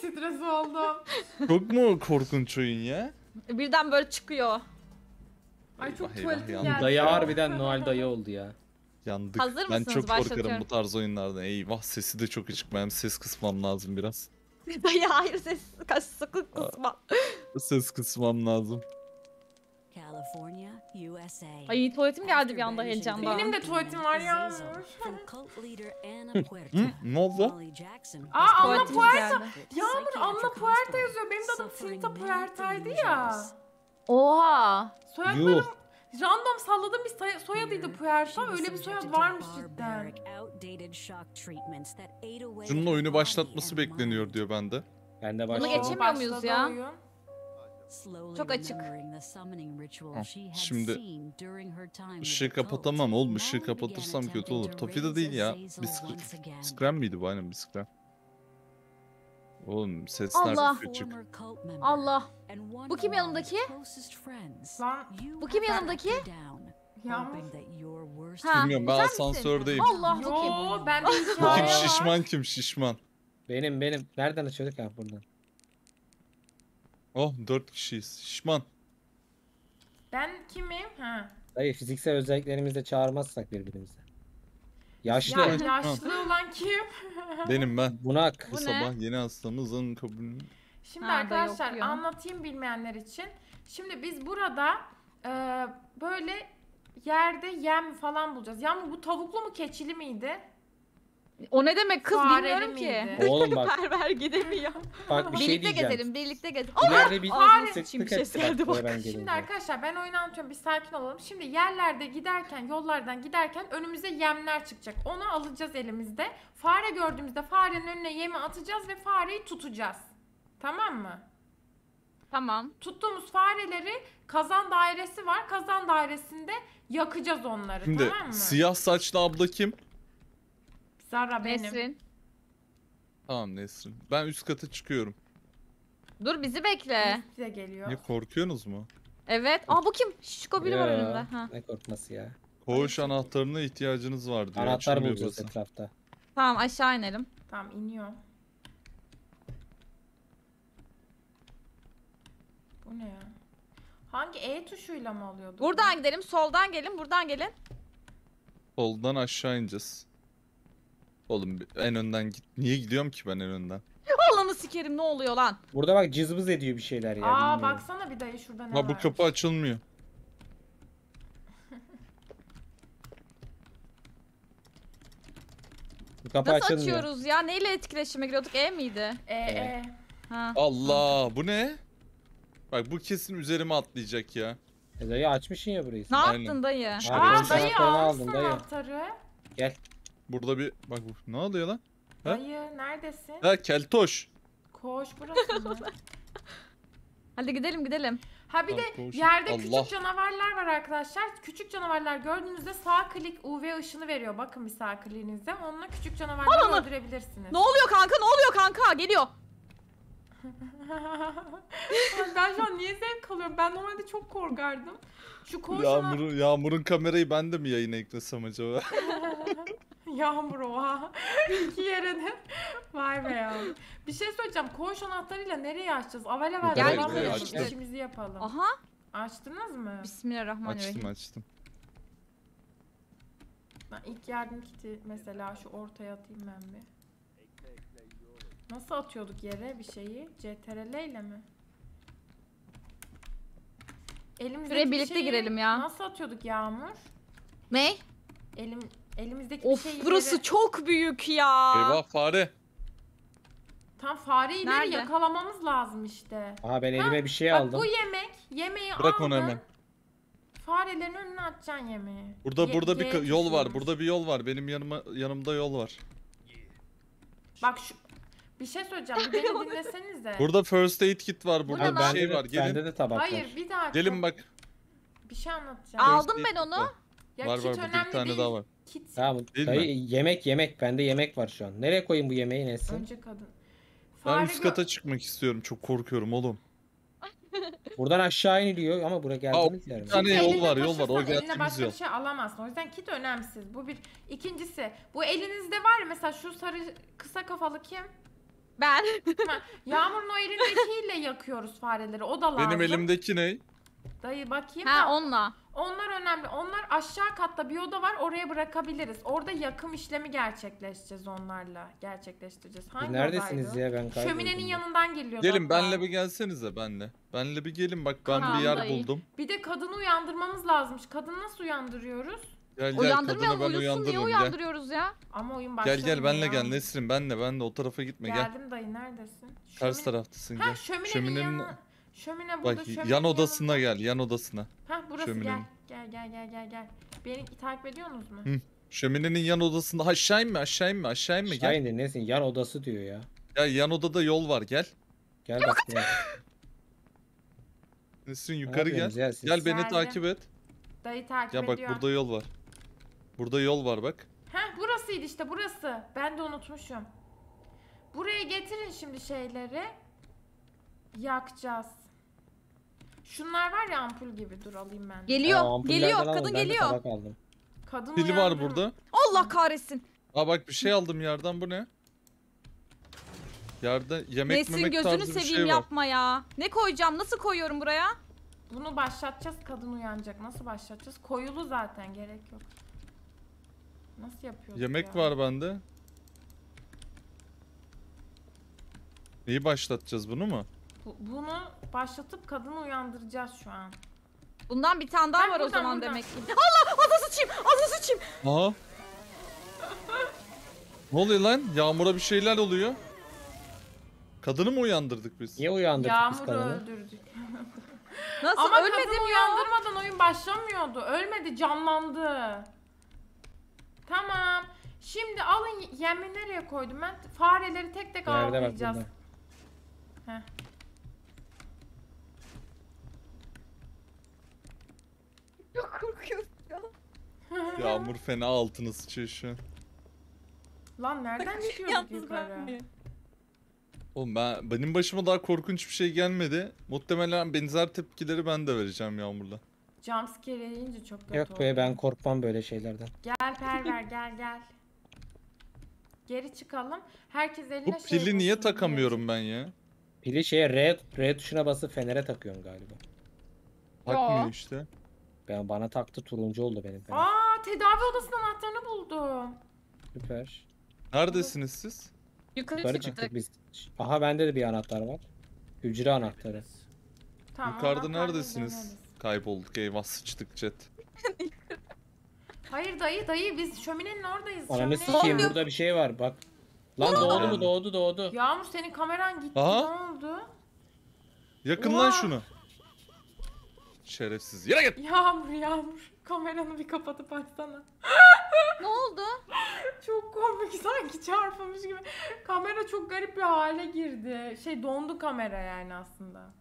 stres oldum. Çok mu korkunç oyun ya? Birden böyle çıkıyor. Ay çok Eyvah, tuvaletim eyvah, geldi. Dayı ya. harbiden Noel dayı oldu ya. Yandık. Hazır Ben mısınız? çok korkarım Başlatıyorum. bu tarz oyunlardan. Eyvah sesi de çok açık. Benim ses kısmam lazım biraz. Dayı hayır ses sakın kısma. Ses kısmam lazım. California, USA. Ay tuvaletim geldi bir anda heyecandan. Benim de tuvaletim var ya. Hı? Ne oldu? Aa Anna Tuvaletimiz Puerta. geldi. Yağmur Anna Puerta yazıyor. Benim de adım Cinta Puerta'ydı ya. Oha. Soyadlarım Yuh. random salladığım bir soyadıydı Puerta. Öyle bir soyad varmış cidden. Şunun oyunu başlatması bekleniyor diyor bende. Ben de Bunu başladım. geçemiyor muyuz Başladı ya? oyun. Çok açık. Şimdi ışığı kapatamam oğlum. Işığı kapatırsam kötü olur. Tofi'de değil ya. Scram miydi bu? Aynen Scram. Oğlum sesler Allah. çok küçük. Allah. Bu kim yanımdaki? Lan Bu kim yanımdaki? Yağmur. Ha, Bilmiyorum ben sen misin? asansördeyim. Allah bu kim? Yo ben de Kim hikaye var. şişman kim şişman. Benim. Nereden açıyorduk ha buradan? Oh 4 kişiyiz. Şişman. Ben kimim? Ha. Dayı fiziksel özelliklerimizle çağırmazsak birbirimizi. Yaşlı. Ya, Evet. yaşlı olan kim? Benim ben. Bunak. Bu Bu ne? sabah yeni hastamızın kabulünü. Şimdi Ha, dayı arkadaşlar okuyor. anlatayım bilmeyenler için. Şimdi biz burada böyle yerde yem falan bulacağız. Yağmur bu tavuklu mu keçili miydi? O ne demek kız Fareli bilmiyorum ki. miydi? Oğlum bak. Berber gidemiyor. Bak bir şey Birlikte diyeceğim. gezelim, birlikte gezelim. İleride bir Fare. Şimdi bir sıklık şey etti geldi bak bak. buraya ben gelince. Şimdi arkadaşlar ben oyunu anlatıyorum. Bir sakin olalım. Şimdi yerlerde giderken, yollardan giderken önümüze yemler çıkacak. Onu alacağız elimizde. Fare gördüğümüzde farenin önüne yemi atacağız ve fareyi tutacağız. Tamam mı? Tamam. Tuttuğumuz fareleri kazan dairesi var. Kazan dairesinde yakacağız onları. Şimdi tamam mı? siyah saçlı abla kim? Zara benim. Nesrin. Tamam Nesrin. Ben üst kata çıkıyorum. Dur bizi bekle. Size geliyor. Niye korkuyorsunuz mu? Evet. Aa bu kim? Şişko biri var Ya, önümde. Ha. Ne korkması ya. Koğuş anahtarına ihtiyacınız var diyor. Anahtar Açılmıyor bulacağız burası. etrafta. Tamam aşağı inelim. Tamam iniyor. Bu ne ya? Hangi E tuşuyla mı alıyorduk? Buradan gidelim, soldan gelin, buradan gelin. Soldan aşağı ineceğiz. Oğlum en önden git. Niye gidiyorum ki ben en önden? Allah'ını sikerim ne oluyor lan? Burada bak cızbız ediyor bir şeyler ya. Aa bilmiyorum. baksana bir dayı şurada ne Ha bu var? kapı açılmıyor. Bu kapı Nasıl açılmıyor. açıyoruz ya? Neyle etkileşime giriyorduk? E miydi? E. Ha. Allah bu ne? Bak bu kesin üzerime atlayacak ya. Dayı açmışsın ya burayı. Ne Aynen. yaptın dayı? Abi, Aa ben dayı anahtarını almışsın aldım, dayı. anahtarı. Gel. Burada bir bak bu ne oluyor lan? Ha? Dayı neredesin? Ha keltoş. Koş burası mı? Hadi gidelim gidelim. Ha bir de Tamam, koş. yerde Allah. küçük canavarlar var arkadaşlar. Küçük canavarlar gördüğünüzde sağ klik UV ışını veriyor. Bakın bir sağ kliğinizde. Onunla küçük canavarları öldürebilirsiniz. Ne oluyor kanka? Ne oluyor kanka? Geliyor. Ben şu an niye zevk alıyorum? Ben normalde çok korkardım. Şu koş Yağmur'un kamerayı ben de mi yayına eklesem acaba? Yağmur oha. İki yere de. Vay be ya. Bir şey söyleyeceğim. Koğuş anahtarıyla nereye açacağız? Avel avel Gel devam gidelim. edelim. Açtım. İşimizi yapalım. Aha. Açtınız mı? Bismillahirrahmanirrahim. Açtım. Ben ilk yardım kiti mesela şu ortaya atayım ben bir. Nasıl atıyorduk yere bir şeyi? CTRL ile mi? Elimizdeki Şuraya birlikte şeyi girelim ya. Nasıl atıyorduk Yağmur? Ne? Elimizdeki Of bir şeyi burası yere... çok büyük ya. Eyvah fare. Tam fareyi ileri Nerede? yakalamamız lazım işte. Aha ben elime bir şey Bak aldım. bu yemeği Bırak aldın. onu hemen. Farelerin önüne atacaksın yemeği. Burada bir G yol var. tuşuymuş. Burada bir yol var. Benim yanımda yol var. Bak şu bir şey söyleyeceğim. Bir beni dinlesenize. Burada first aid kit var. ne Burada lan? bir şey Bende var. de, Gelin. bende de tabak var. Hayır bir daha. Gelin bak. Bir şey anlatacağım. Aldım First ben aid onu. kit var. Ya Var kit var burada önemli bir tane değil. daha var. Kit Tamam Değil dayı yemek. Bende yemek var şu an. Nereye koyayım bu yemeği Nesin? önce kadın. Ben Fare üst kata çıkmak istiyorum. Çok korkuyorum oğlum. Buradan aşağı iniliyor ama buraya geldiğimiz yer mi? bir tane Kiti yol eline var, yol var. O taşırsan eline geldiğimiz başka yol. bir şey alamazsın. O yüzden kit önemsiz. Bu bir. İkincisi bu elinizde var ya mesela şu sarı kısa kafalı kim? Ben. Yağmur'un o elindekiyle yakıyoruz fareleri. O da lazım. Benim elimdeki ne? Dayı bakayım. Ha onunla. Onlar önemli. Onlar aşağı katta bir oda var. Oraya bırakabiliriz. Orada yakım işlemi gerçekleştireceğiz onlarla. Gerçekleştireceğiz. Siz Hangi neredesiniz odaydı? ya, ben kayboldum. Şöminenin yanından geliyor. Gelin hatta. benle bir gelsenize benle. Benle bir gelin bak ben Tamam, bir yer dayı. buldum. Bir de kadını uyandırmamız lazımmış. Kadını nasıl uyandırıyoruz? Gel gel Uyandırmayalım, kadını ben uyusun diye uyandırırım gel. uyandırıyoruz ya. Ama oyun Gel başlamıyor. gel benle ya. gel Nesrin benle o tarafa gitme gel. Geldim dayı, neredesin? Ters taraftasın Ha gel. şöminenin yanı. Şömine bak burada. Şöminenin yan odasına yanında. gel yan odasına. Ha burası şöminenin. gel. Beni takip ediyorsunuz mu? Hı. Şöminenin yan odasında aşağı inme Aşağı gel. indir Nesin, yan odası diyor ya. Gel yan odada yol var gel. Gel bak ya. Nesrin Ne yukarı gel. yapıyorsunuz ya siz? Gel beni Geldim. takip et. Dayı takip Ya bak ediyor. burada yol var. Burada yol var bak. Heh burasıydı işte burası. Ben de unutmuşum. Buraya getirin şimdi şeyleri. Yakacağız. Şunlar var ya ampul gibi, dur alayım ben. de. Geliyor. Ha, ampullerden Geliyor. alın, Kadın ben de geliyor. tabak aldım. Kadın Pili var uyandı mı? burada. Allah kahretsin. Aa bak bir şey aldım yerden bu ne? Yerde yemek Nesin memek gözünü tarzı bir seveyim şey var. yapma ya. Ne koyacağım? Nasıl koyuyorum buraya? Bunu başlatacağız, kadın uyanacak. Nasıl başlatacağız? Koyulu zaten, gerek yok. Nasıl yapıyoruz Yemek ya? var bende. Neyi başlatacağız bunu mu? Bunu başlatıp kadını uyandıracağız şu an. Bundan bir tane daha Ha, var o buradan, zaman buradan. demek ki. Allah! Ağzına sıçayım! Ağzına sıçayım! Aha. Ne oluyor lan? Yağmur'a bir şeyler oluyor. Kadını mı uyandırdık biz? Niye uyandırdık biz Yağmur'u kadını? öldürdük. Nasıl Ama ölmedim kadını ya? uyandırmadan oyun başlamıyordu. Ölmedi, canlandı. Tamam. Şimdi alın, yemi nereye koydum ben? Fareleri tek tek Nerede bak avlayacağız. burada. Heh. Çok korkuyorum ya. Yağmur fena altını sıçıyor şu an. Lan nereden çıkıyorduk Yalnız yukarı? ben mi? Oğlum benim başıma daha korkunç bir şey gelmedi. Muhtemelen benzer tepkileri ben de vereceğim Yağmur'la. Jumpscare yiyince çok kötü Yok oldu. be, ben korkmam böyle şeylerden. Gel Perver gel. Geri çıkalım. Herkes eline Bu pili niye bulsun, takamıyorum ben ya? Pili şeye R tuşuna basıp fenere takıyorsun galiba. Takmıyor Yo. işte. Bana taktı, turuncu oldu benim. Aa, tedavi odasının anahtarını buldum. Süper. Neredesiniz siz? Yukarı Yukarı çıktık. çıktık biz. Aha, bende de bir anahtar var. Hücre anahtarı. Tamam, Yukarıda anahtarla neredesiniz? deneriz. Kaybolduk eyvah sıçtık chat. Hayır dayı biz şöminenin oradayız. Ananı Şöminenin sikeyim, yanında. burada bir şey var bak. Lan doğdu mu? Doğdu. Yağmur senin kameran gitti. Aha. Ne oldu? Yakın Oha. lan şunu. Şerefsiz. Yere git. Yağmur. Kameranı bir kapatıp açsana. Ne oldu? Çok komik, sanki çarpılmış gibi. Kamera çok garip bir hale girdi. Dondu kamera yani aslında.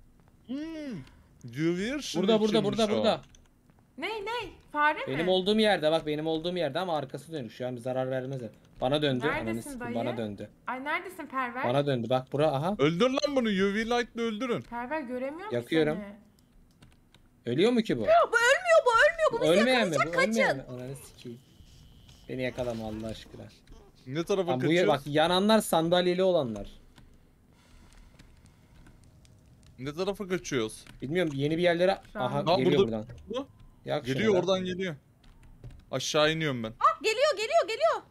Jüvir Burada. Ne? Fare mi? Benim olduğum yerde bak, benim olduğum yerde ama arkası dönük. Şu an bir zarar vermez. Bana döndü. Neredesin Ananı sikeyim, dayı? bana döndü. Ay neredesin Perver? Bana döndü. Bak bura, aha. Öldür lan bunu UV light'la öldürün. Perver göremiyor musun Yakıyorum. seni? Ölüyor mu ki bu? Bu ölmüyor. Bunu Ölmeyen mi? Bu yakalayacak, ölmeyen kaçın. mi? Ananı sikeyim. Beni yakalama Allah aşkına. Ne tarafa Lan kaçıyoruz? bak, yananlar sandalyeli olanlar. Ne tarafa kaçıyoruz? Bilmiyorum, yeni bir yerlere... Şu an- Aha, Aa, geliyor burada- buradan. Bu? Yak şunu Geliyor da. oradan geliyor. Aşağı iniyorum ben. Geliyor.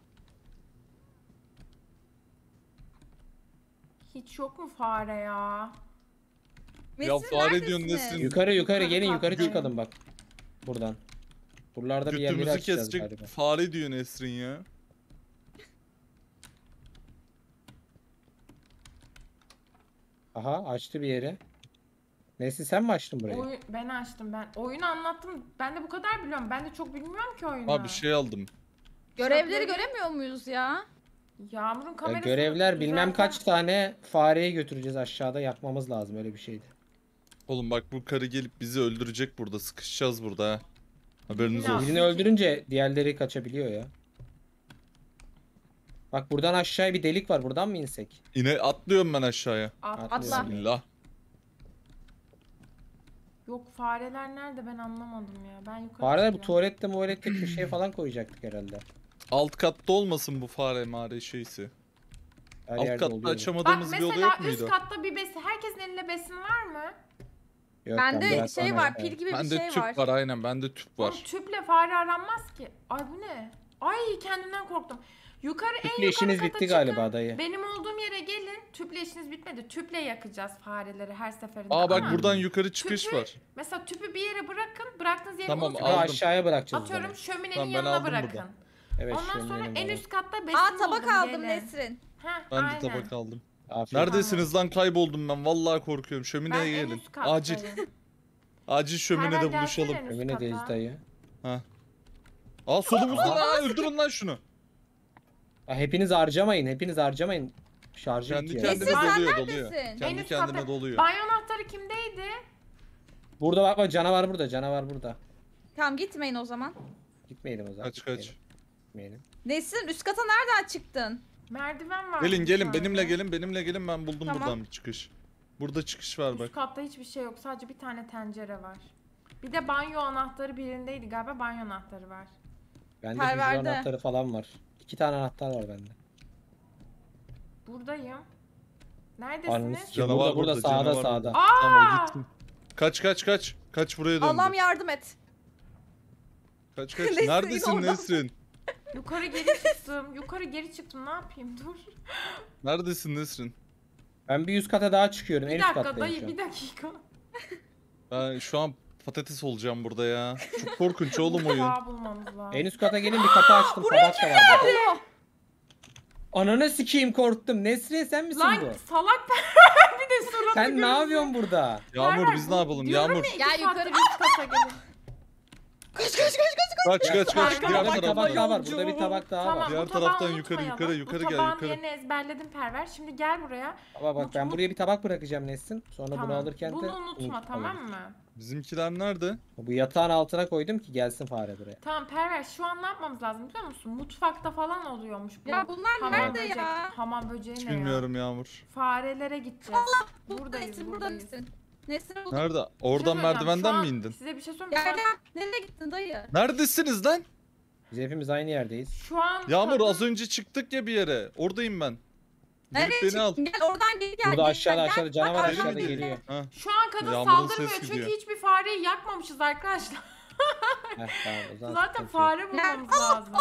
Hiç yok mu fare ya? Ya Nesin, fare diyorsun neredesiniz? Nesin. Yukarı Yukarı gelin, yukarı kalktım. çıkalım bak. Buradan. Buralarda bir yerleri Götümüzü açacağız kesecek galiba. fare diyor Nesrin ya. Aha, açtı bir yeri. Neyse, sen mi açtın burayı? Ben açtım ben. Oyunu anlattım. Ben de bu kadar biliyorum. Ben de çok bilmiyorum ki oyunu. Ha bir şey aldım. Görevleri göremiyor muyuz ya? Yağmur'un Ya kamerası. görevler bilmem zaten- kaç tane fareyi götüreceğiz aşağıda, yakmamız lazım, öyle bir şeydi. Oğlum bak bu karı gelip bizi öldürecek burada. Sıkışacağız burada ha. Haberiniz Ya. olsun. Birini öldürünce diğerleri kaçabiliyor ya. Bak buradan aşağıya bir delik var, buradan mı insek? Yine atlıyorum ben aşağıya. Atla. Atla. Bismillah. Yok fareler nerede, ben anlamadım ya. Ben yukarı Fareler bu çıkıyorum. tuvalette köşeye falan koyacaktık herhalde. Alt katta olmasın bu fare mare şeysi. Her Alt yerde katta oluyor. Bak açamadığımız bir oda mesela yok üst muydu? katta bir besin. Herkesin elinde besin var mı? Yok, Bende biraz şey sonra var, yaparım. pil gibi bir Bende şey tüp var. var aynen. Bende tüp Oğlum var. tüple fare aranmaz ki. Ay bu ne? Ay kendimden korktum. Yukarı en Tüple yukarı işiniz kata bitti çıkın. galiba dayı. Benim olduğum yere gelin. Tüple işiniz bitmedi. Tüple yakacağız fareleri her seferinde. Aa bak Ama buradan yukarı çıkış tüpü- var. mesela tüpü bir yere bırakın. Bıraktığınız yeri Tamam, unutmayın. Tüpü aldım. aşağıya bırakacağız. o Atıyorum zaman. şöminenin Tamam, ben yanına aldım bırakın. burada. Evet, Ondan sonra şöminenin en bana. üst katta besin Aa tabak buldum, aldım gelin. Nesrin. Heh, Ben de aynen. tabak aldım. Afiyet. Neredesiniz lan? Kayboldum ben. Vallahi korkuyorum. Ben Şömineye en gelin. üst kattayım. Acil. Acil Perver şöminede gelsene buluşalım. en üst Şöminedeyiz kata. dayı. Aa solumuzda lan. Öldürün lan şunu. Aa, hepiniz harcamayın. Hepiniz harcamayın. Şarjı Kendi bitiyor. kendine Nesrin, sen doluyor doluyor. neredesin? En Kendi üst kendine katta. doluyor. Banyo anahtarı kimdeydi? Burada bak bak, canavar burada. Canavar burada. Tamam gitmeyin o zaman. Gitmeyelim o zaman. Kaç kaç. Gitmeyelim. Nesrin üst kata nereden çıktın? Merdiven var. Gelin bir gelin tane. benimle gelin benimle gelin ben buldum Tamam. buradan bir çıkış. Burada çıkış var bak. Üst katta hiçbir şey yok. Sadece bir tane tencere var. Bir de banyo anahtarı birindeydi galiba. Banyo anahtarı var. Bende Perverde. hücre anahtarı falan var. 2 tane anahtar var bende. Buradayım. Ananı Neredesiniz? sikeyim. Canavar Burada burada, sağda canavar sağda. burada. Tamam o gitsin. Kaç kaç kaç. Kaç buraya döndü. Allah'ım yardım et. Kaç kaç. Nesrin, Neredesin oradan. Nesrin? Yukarı geri çıktım. Yukarı geri çıktım. Ne yapayım? Dur. Neredesin Nesrin? Ben bir üst kata daha çıkıyorum. Bir En üst dakika kattayım dayı şu an. bir dakika. Ben şu an patates olacağım burada ya. Çok korkunç oğlum oyun. Mutfağı bulmamız lazım. En üst kata gelin, bir kapı açtım. Tabak da var burada. Ananı sikeyim, korktum. Nesrin sen misin Lan bu? salak bir de suratı Sen ne gözü. yapıyorsun burada? Yağmur biz ne yapalım? Diyorum Yağmur. ya, iki Gel saatte yukarı. üst kata gelin. Kaç kaç kaç kaç. Kaç kaç kaç. Arkada Diğer Burada bir tabak taraftan. daha var. Burada bir tabak daha Tamam, var. Diğer bu tabağı taraftan unutmayalım. yukarı Bu gel, tabağın yukarı. yerini ezberledim Perver. Şimdi gel buraya. Ama bak ben Mut- buraya bir tabak bırakacağım Nesrin. Sonra bunu Tamam. alırken de Bunu unutma tamam mı? Bizimkiler nerede? Bu yatağın altına koydum ki gelsin fare buraya. Tamam Perver şu an ne yapmamız lazım biliyor musun? Mutfakta falan oluyormuş bu. Ya bunlar hamam nerede böcek- ya? Hamam böceği Hiç ne ya? bilmiyorum Yağmur. Farelere gideceğiz. Burada Buradayız Nesrin burada buradayız. mısın? Nesrin burada. Nerede? Bir şey Oradan söyleyeceğim, merdivenden şu an mi indin? Size bir şey söyleyeyim Gel mi? gel. Nereye gittin dayı? Neredesiniz lan? Biz hepimiz aynı yerdeyiz. Şu an Yağmur kadın- az önce çıktık ya bir yere. Oradayım ben. Gelip Nereye beni al. çıktın? Gel oradan geri gel. Burada gel, aşağıda gel. aşağıda canavar Bak, Deli aşağıda mi? geliyor. Ha. Şu an kadın Yağmurun saldırmıyor ses çünkü gidiyor. hiçbir fareyi yakmamışız arkadaşlar. Heh, tamam, o zaman Zaten sıkıntı yok. fare bulmamız lazım.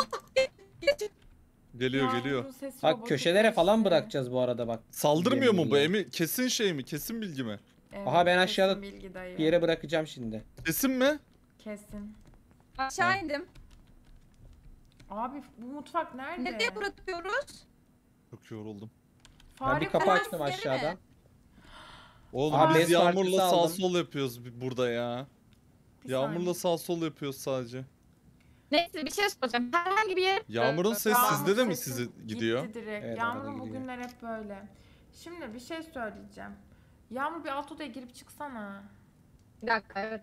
Geliyor Yağmurun geliyor. sesi Bak robotik köşelere falan işte. bırakacağız bu arada bak. Saldırmıyor mu bu? Yemin Emin kesin şey mi? Kesin bilgi mi? Evet, Aha, ben kesin aşağıda bilgi dayı. Bir yere bırakacağım şimdi. Kesin mi? Kesin. Aşağı indim. Abi bu mutfak nerede? Nereye bırakıyoruz? Çok yoruldum. Fare Ben bir kapı falan- açtım yeri mi? aşağıdan. Oğlum Abi, biz bez Yağmur'la partisi sağ aldım. sol yapıyoruz burada ya. Bir Yağmur'la saniye. sağ sol yapıyoruz sadece. Neyse bir şey soracağım. Herhangi bir yere... Yağmur'un ses Yağmur sizde de mi sesi sizi gidiyor? Gitti direkt. Evet, Yağmur'un arada gidiyor. bugünler hep böyle. Şimdi bir şey söyleyeceğim. Yağmur bir alt odaya girip çıksana. Bir dakika evet.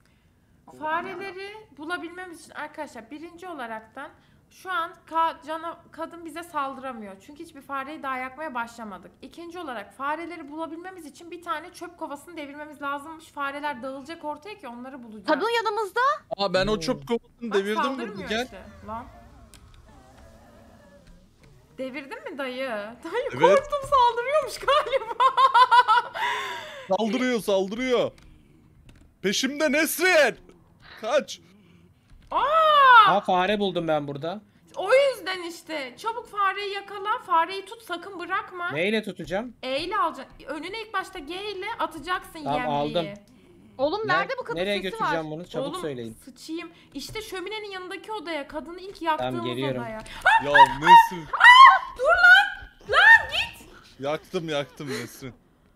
Fareleri bulabilmemiz için arkadaşlar birinci olaraktan şu an kadın bize saldıramıyor. Çünkü hiçbir fareyi daha yakmaya başlamadık. İkinci olarak fareleri bulabilmemiz için bir tane çöp kovasını devirmemiz lazımmış. Fareler dağılacak ortaya ki onları bulacağız. Kadın yanımızda. Aa ben o çöp kovasını Bak, devirdim burada saldırmıyor gel. işte. Lan. Devirdin mi dayı? Dayı Evet. korktum saldırıyormuş galiba. Saldırıyor saldırıyor. Peşimde Nesrin. Kaç. Ha, fare buldum ben burada. O yüzden işte çabuk fareyi yakala, fareyi tut sakın bırakma. Neyle tutacağım? E ile alacaksın. Önüne ilk başta G ile atacaksın Tamam, yemliği. aldım. Oğlum nerede bu kadın Nereye sesi götüreceğim var? bunu? Çabuk Oğlum, söyleyin. sıçayım. İşte şöminenin yanındaki odaya, kadını ilk yaktığımız geliyorum. odaya. Ya Nesrin. Dur lan! Lan git! Yaktım Nesrin.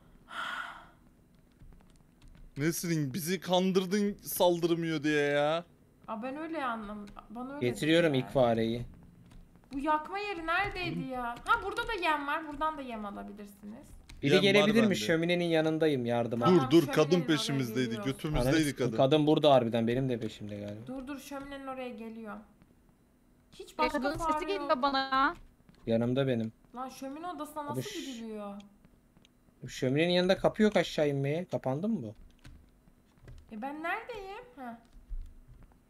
Nesrin bizi kandırdın saldırmıyor diye ya. Aa ben öyle anladım. Bana öyle Getiriyorum dediler. ilk fareyi. Bu yakma yeri neredeydi ya? Ha burada da yem var. Buradan da yem alabilirsiniz. Biri Yem var gelebilir mi? bende. Şöminenin yanındayım yardıma. Tamam, Dur şöminenin kadın oraya peşimizdeydi. geliyor. Ananı Götümüzdeydi sikeyim, kadın. kadın burada harbiden benim de peşimde galiba. Dur şöminenin oraya geliyor. Hiç başka Kadının fare sesi yok. geliyor bana ya. Yanımda benim. Lan şömine odasına Abi nasıl ş- gidiliyor? Şöminenin yanında kapı yok aşağı inmeye. Kapandı mı bu? Ben neredeyim? Ha.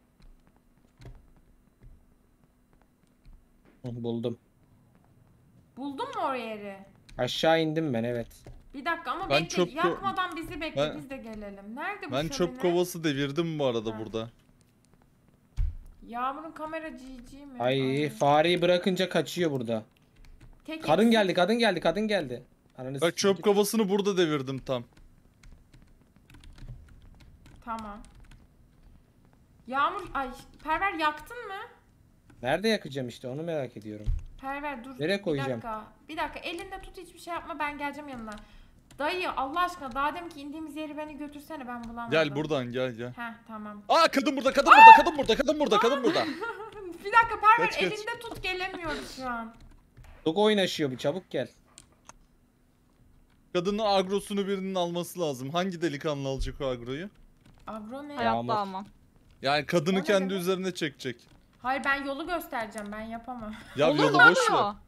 Hı, buldum. Buldun mu o yeri? Aşağı indim ben, evet. Bir dakika ama Ben bekle. çöp Yakmadan bizi bekle. Ben- Biz de gelelim. Nerede bu Ben şömine? çöp kovası devirdim bu arada Ha. burada. Yağmur'un kamera GG mi? Ay fareyi bırakınca kaçıyor burada. Tek Kadın eksik- geldi, kadın geldi, kadın geldi. Ananı Bak sikeyim. çöp kovasını burada devirdim tam. Tamam. Yağmur, ay Perver yaktın mı? Nerede yakacağım işte, onu merak ediyorum. Perver dur. Nereye koyacağım? Bir dakika. Bir dakika elinde tut, hiçbir şey yapma, ben geleceğim yanına. Dayı Allah aşkına daha deminki indiğimiz yeri beni götürsene, ben bulamadım. Gel buradan gel. Heh tamam. Aa kadın burada, kadın burada, kadın burada, kadın burada, kadın burada. Bir dakika Perver Geç, geç. elinde tut, gelemiyoruz şu an. Çok oynaşıyor bu, çabuk gel. Kadının agrosunu birinin alması lazım. Hangi delikanlı alacak o agroyu? Agro ne? Yağmur. Hayatta almam. Yani kadını O ne kendi demek? üzerine çekecek. Hayır ben yolu göstereceğim, ben yapamam. Ya Olur yolu mu boş ver. o?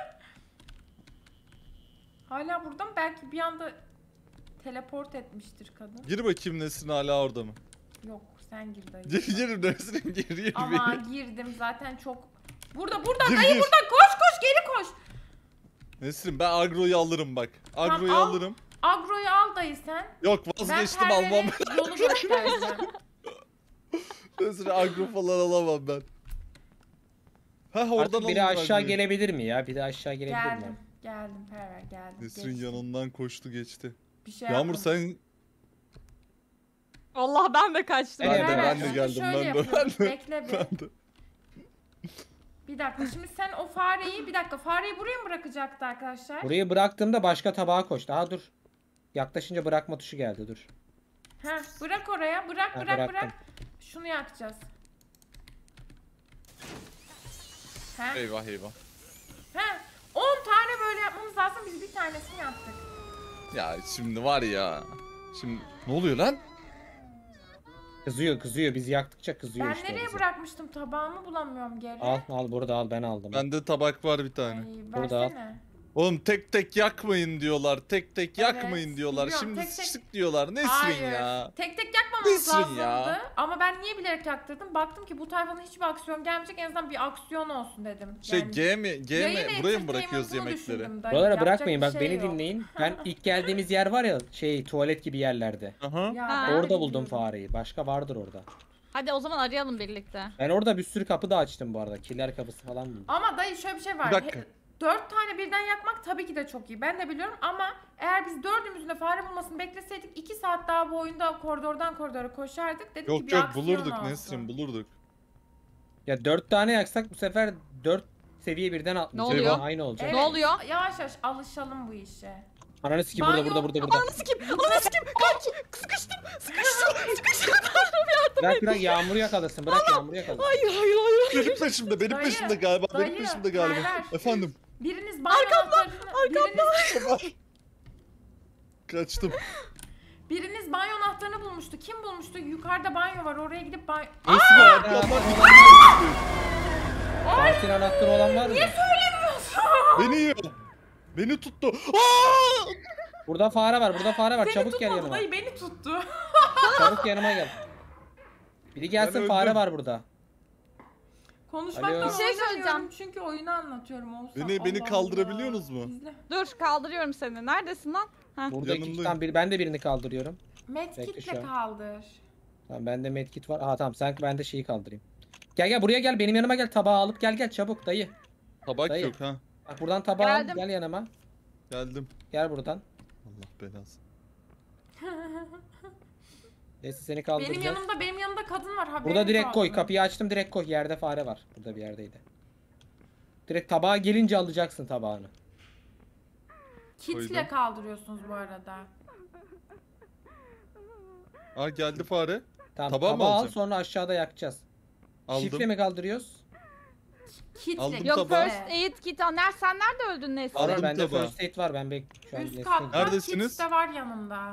Hala burada mı? Belki bir anda teleport etmiştir kadın. Gir bakayım Nesrin hala orada mı? Yok sen gir dayı. Gir Nesrin gir. Ama girdim zaten çok. Burada Gir, dayı gir. burada, koş geri koş. Nesrin ben agroyu alırım bak. Agroyu al. alırım. Agroyu al dayı sen. Yok Ben vazgeçtim almam. Perver'e yolu göstereceğim. Nesrin agro falan alamam ben. Ha oradan Artık biri alın aşağı agroyu. gelebilir mi ya? Biri aşağı gelebilir Geldim. mi? Geldim Perver geldim. Nesrin Geçtim. yanından koştu geçti. Bir şey Yağmur yapmadım. sen Allah ben de kaçtım. Ben de, Perver, ben de şimdi geldim, şöyle ben de, yapıyoruz, ben de. bekle bir. ben de. Bir dakika şimdi sen o fareyi, bir dakika fareyi buraya mı bırakacaktı arkadaşlar? Burayı bıraktığımda başka tabağa koş. Daha dur. Yaklaşınca bırakma tuşu geldi, dur. Heh, bırak oraya, bırak Ha, bırak bıraktım. bırak. Şunu yakacağız. Heh, Eyvah eyvah. heh. 10 tane böyle yapmamız lazım, biz bir tanesini yaptık. Ya şimdi var ya. Şimdi ne oluyor lan? Kızıyor. Biz yaktıkça kızıyor Ben işte. nereye bizi. bırakmıştım, tabağımı bulamıyorum geri. Al burada al, ben aldım. Bende tabak var bir tane. Ay, Burada al. versene. Oğlum tek tek yakmayın diyorlar. Tek tek Evet, yakmayın diyorlar. biliyorum, Şimdi tek tek- sıçtık diyorlar. Nesrin Hayır. ya. Tek tek yakmamamız Nesrin lazımdı. ya. Ama ben niye bilerek yaktırdım? Baktım ki bu tayfanın hiçbir aksiyon gelmeyecek. En azından bir aksiyon olsun dedim. Şey Yani G mi? G mi? yayın Buraya mı bırakıyoruz entertainment'ını yemekleri? düşündüm dayı. Buralara Yapacak bırakmayın, bir bak şey beni yok. dinleyin. Ben ilk geldiğimiz yer var ya, tuvalet gibi yerlerde. Aha. Ya Ha. ben de Orada buldum biliyorum. fareyi. Başka vardır orada. Hadi o zaman arayalım birlikte. Ben orada bir sürü kapı da açtım bu arada. Kiler kapısı falan buldum. Ama dayı şöyle bir şey var. Bir dakika. 4 tane birden yakmak tabii ki de çok iyi. Ben de biliyorum ama eğer biz dördümüzün de fare bulmasını bekleseydik 2 saat daha bu oyunda koridordan koridora koşardık. Dedik ki Yok bir yok aksiyon bulurduk olsun. Nesrin bulurduk. Ya 4 tane yaksak bu sefer 4 seviye birden atlayacağız. Ne oluyor? Aynı olacak. Evet, Ne oluyor? Yavaş yavaş alışalım bu işe. Ananı sikeyim, burada Banyo- burada burada burada. Ananı sikeyim. Ananı sikeyim. Kaç. Sıkıştım. Bırak Yağmur'u yakalasın. Bırak Yağmur'u yakalasın. Hayır. Benim peşimde, benim Dayı, peşimde galiba. Benim dayı, peşimde galiba. Perver. Efendim. Biriniz banyo anahtarını... Kaçtım. Biriniz banyo anahtarını bulmuştu. Kim bulmuştu? Yukarıda banyo var. Oraya gidip banyo... Neyse bu arada. Partin anahtarı olan var mı? Beni yiyor. Beni tuttu. Aa! Burada fare var. Seni Çabuk gel tutmadı yanıma. dayı, beni tuttu. Çabuk yanıma gel. Biri gelsin, Ben fare öldüm. var burada. Konuşmaktan Alo. Bir şey söyleyeceğim. oynamıyorum çünkü oyunu anlatıyorum Oğuzhan. Beni Allah kaldırabiliyorsunuz Allah. mu? İzle. Dur kaldırıyorum seni. Neredesin lan? Heh. Burada iki Yanındayım. tane ben de birini kaldırıyorum. Bekle Medkit'le şu an. kaldır. Tamam, bende medkit var. Aa tamam, ben de şeyi kaldırayım. Gel buraya gel, benim yanıma gel, tabağı alıp gel çabuk dayı. Tabak Dayı. yok ha. Bak buradan tabağı al, Geldim. gel yanıma. Geldim. Gel buradan. Allah belası. Neyse seni kaldıracağız. Benim yanımda kadın var, haberiniz Burada direkt koy, olsun. kapıyı açtım, direkt koy. Yerde fare var. Burada bir yerdeydi. Direkt tabağa gelince alacaksın tabağını. Kitle Koydum. kaldırıyorsunuz bu arada. Aa geldi fare. Tamam, Tabağı mı tabağı al, alacağım? sonra aşağıda yakacağız. Aldım. Şifre mi kaldırıyoruz? Kitle. Aldım Yok tabağı. first aid kit al. Sen nerede öldün Nesrin? Aldım Ara, bende tabağı. first aid var, ben şu an Üst Nesrin- katta Neredesiniz? kit de var yanımda.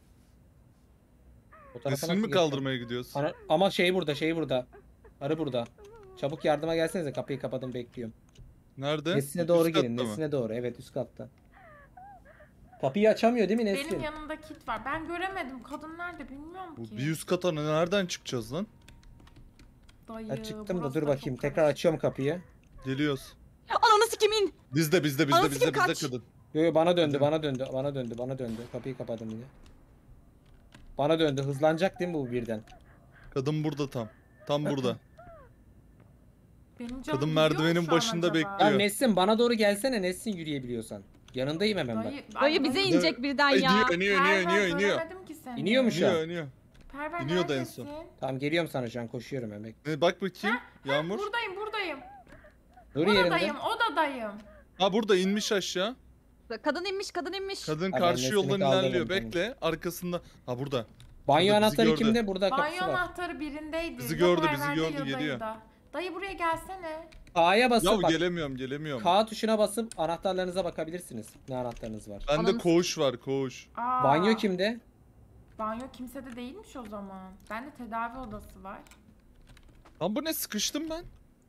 O tarafa Nesrin nasıl mi geçeceğim? kaldırmaya gidiyoruz? Ama şey burada. Arı burada. Çabuk yardıma gelsenize, kapıyı kapadım, bekliyorum. Nerede? Nesrin'e doğru Üst gelin, katta mı? Nesrin'e doğru. Evet, üst katta. Kapıyı açamıyor değil mi Nesrin? Benim yanımda kit var. Ben göremedim. Kadın nerede bilmiyorum Bu ki. bir üst kata nereden çıkacağız lan? Dayı, Ha, çıktım da burası dur çok bakayım. Tekrar karışık. açıyorum kapıyı. Geliyoruz. Ananı sikeyim. kimin? Bizde Anasını kaç. kadın. Yo yo bana döndü, Hadi. bana döndü. Kapıyı kapadım yine. Bana döndü. Hızlanacak değil mi bu birden? Kadın burada tam. Tam burada. Benim canım Kadın gidiyor mu merdivenin şu an başında acaba? bekliyor. Ya Nesin bana doğru gelsene Nesin yürüyebiliyorsan. Yanındayım hemen bak. Dayı bize inecek birden ya. İniyor. Göremedim ki seni. İniyor mu şu an? İniyor. Perver İniyor da en neredesin? son. Tamam geliyorum sana şu an, koşuyorum hemen. Bak bakayım. Yağmur. Buradayım. Dur yerinde. Odadayım. Ha burada inmiş aşağı. Kadın inmiş. Kadın Ha, ben karşı Nesli'ni yoldan kaldırdım, ilerliyor. tamam. Bekle. Arkasında. Ha burada. Banyo Burada bizi anahtarı gördü. kimde? Burada Banyo kapısı var. anahtarı birindeydi. Bizi Ya gördü, Perver'de ya geliyor. dayıda. Dayı buraya gelsene. K'ya basıp Ya bak. gelemiyorum. K tuşuna basıp anahtarlarınıza bakabilirsiniz. Ne anahtarınız var? Bende Ananı- koğuş var koğuş. Aa, Banyo kimde? Banyo kimsede değilmiş o zaman. Bende tedavi odası var. Lan bu ne, sıkıştım ben.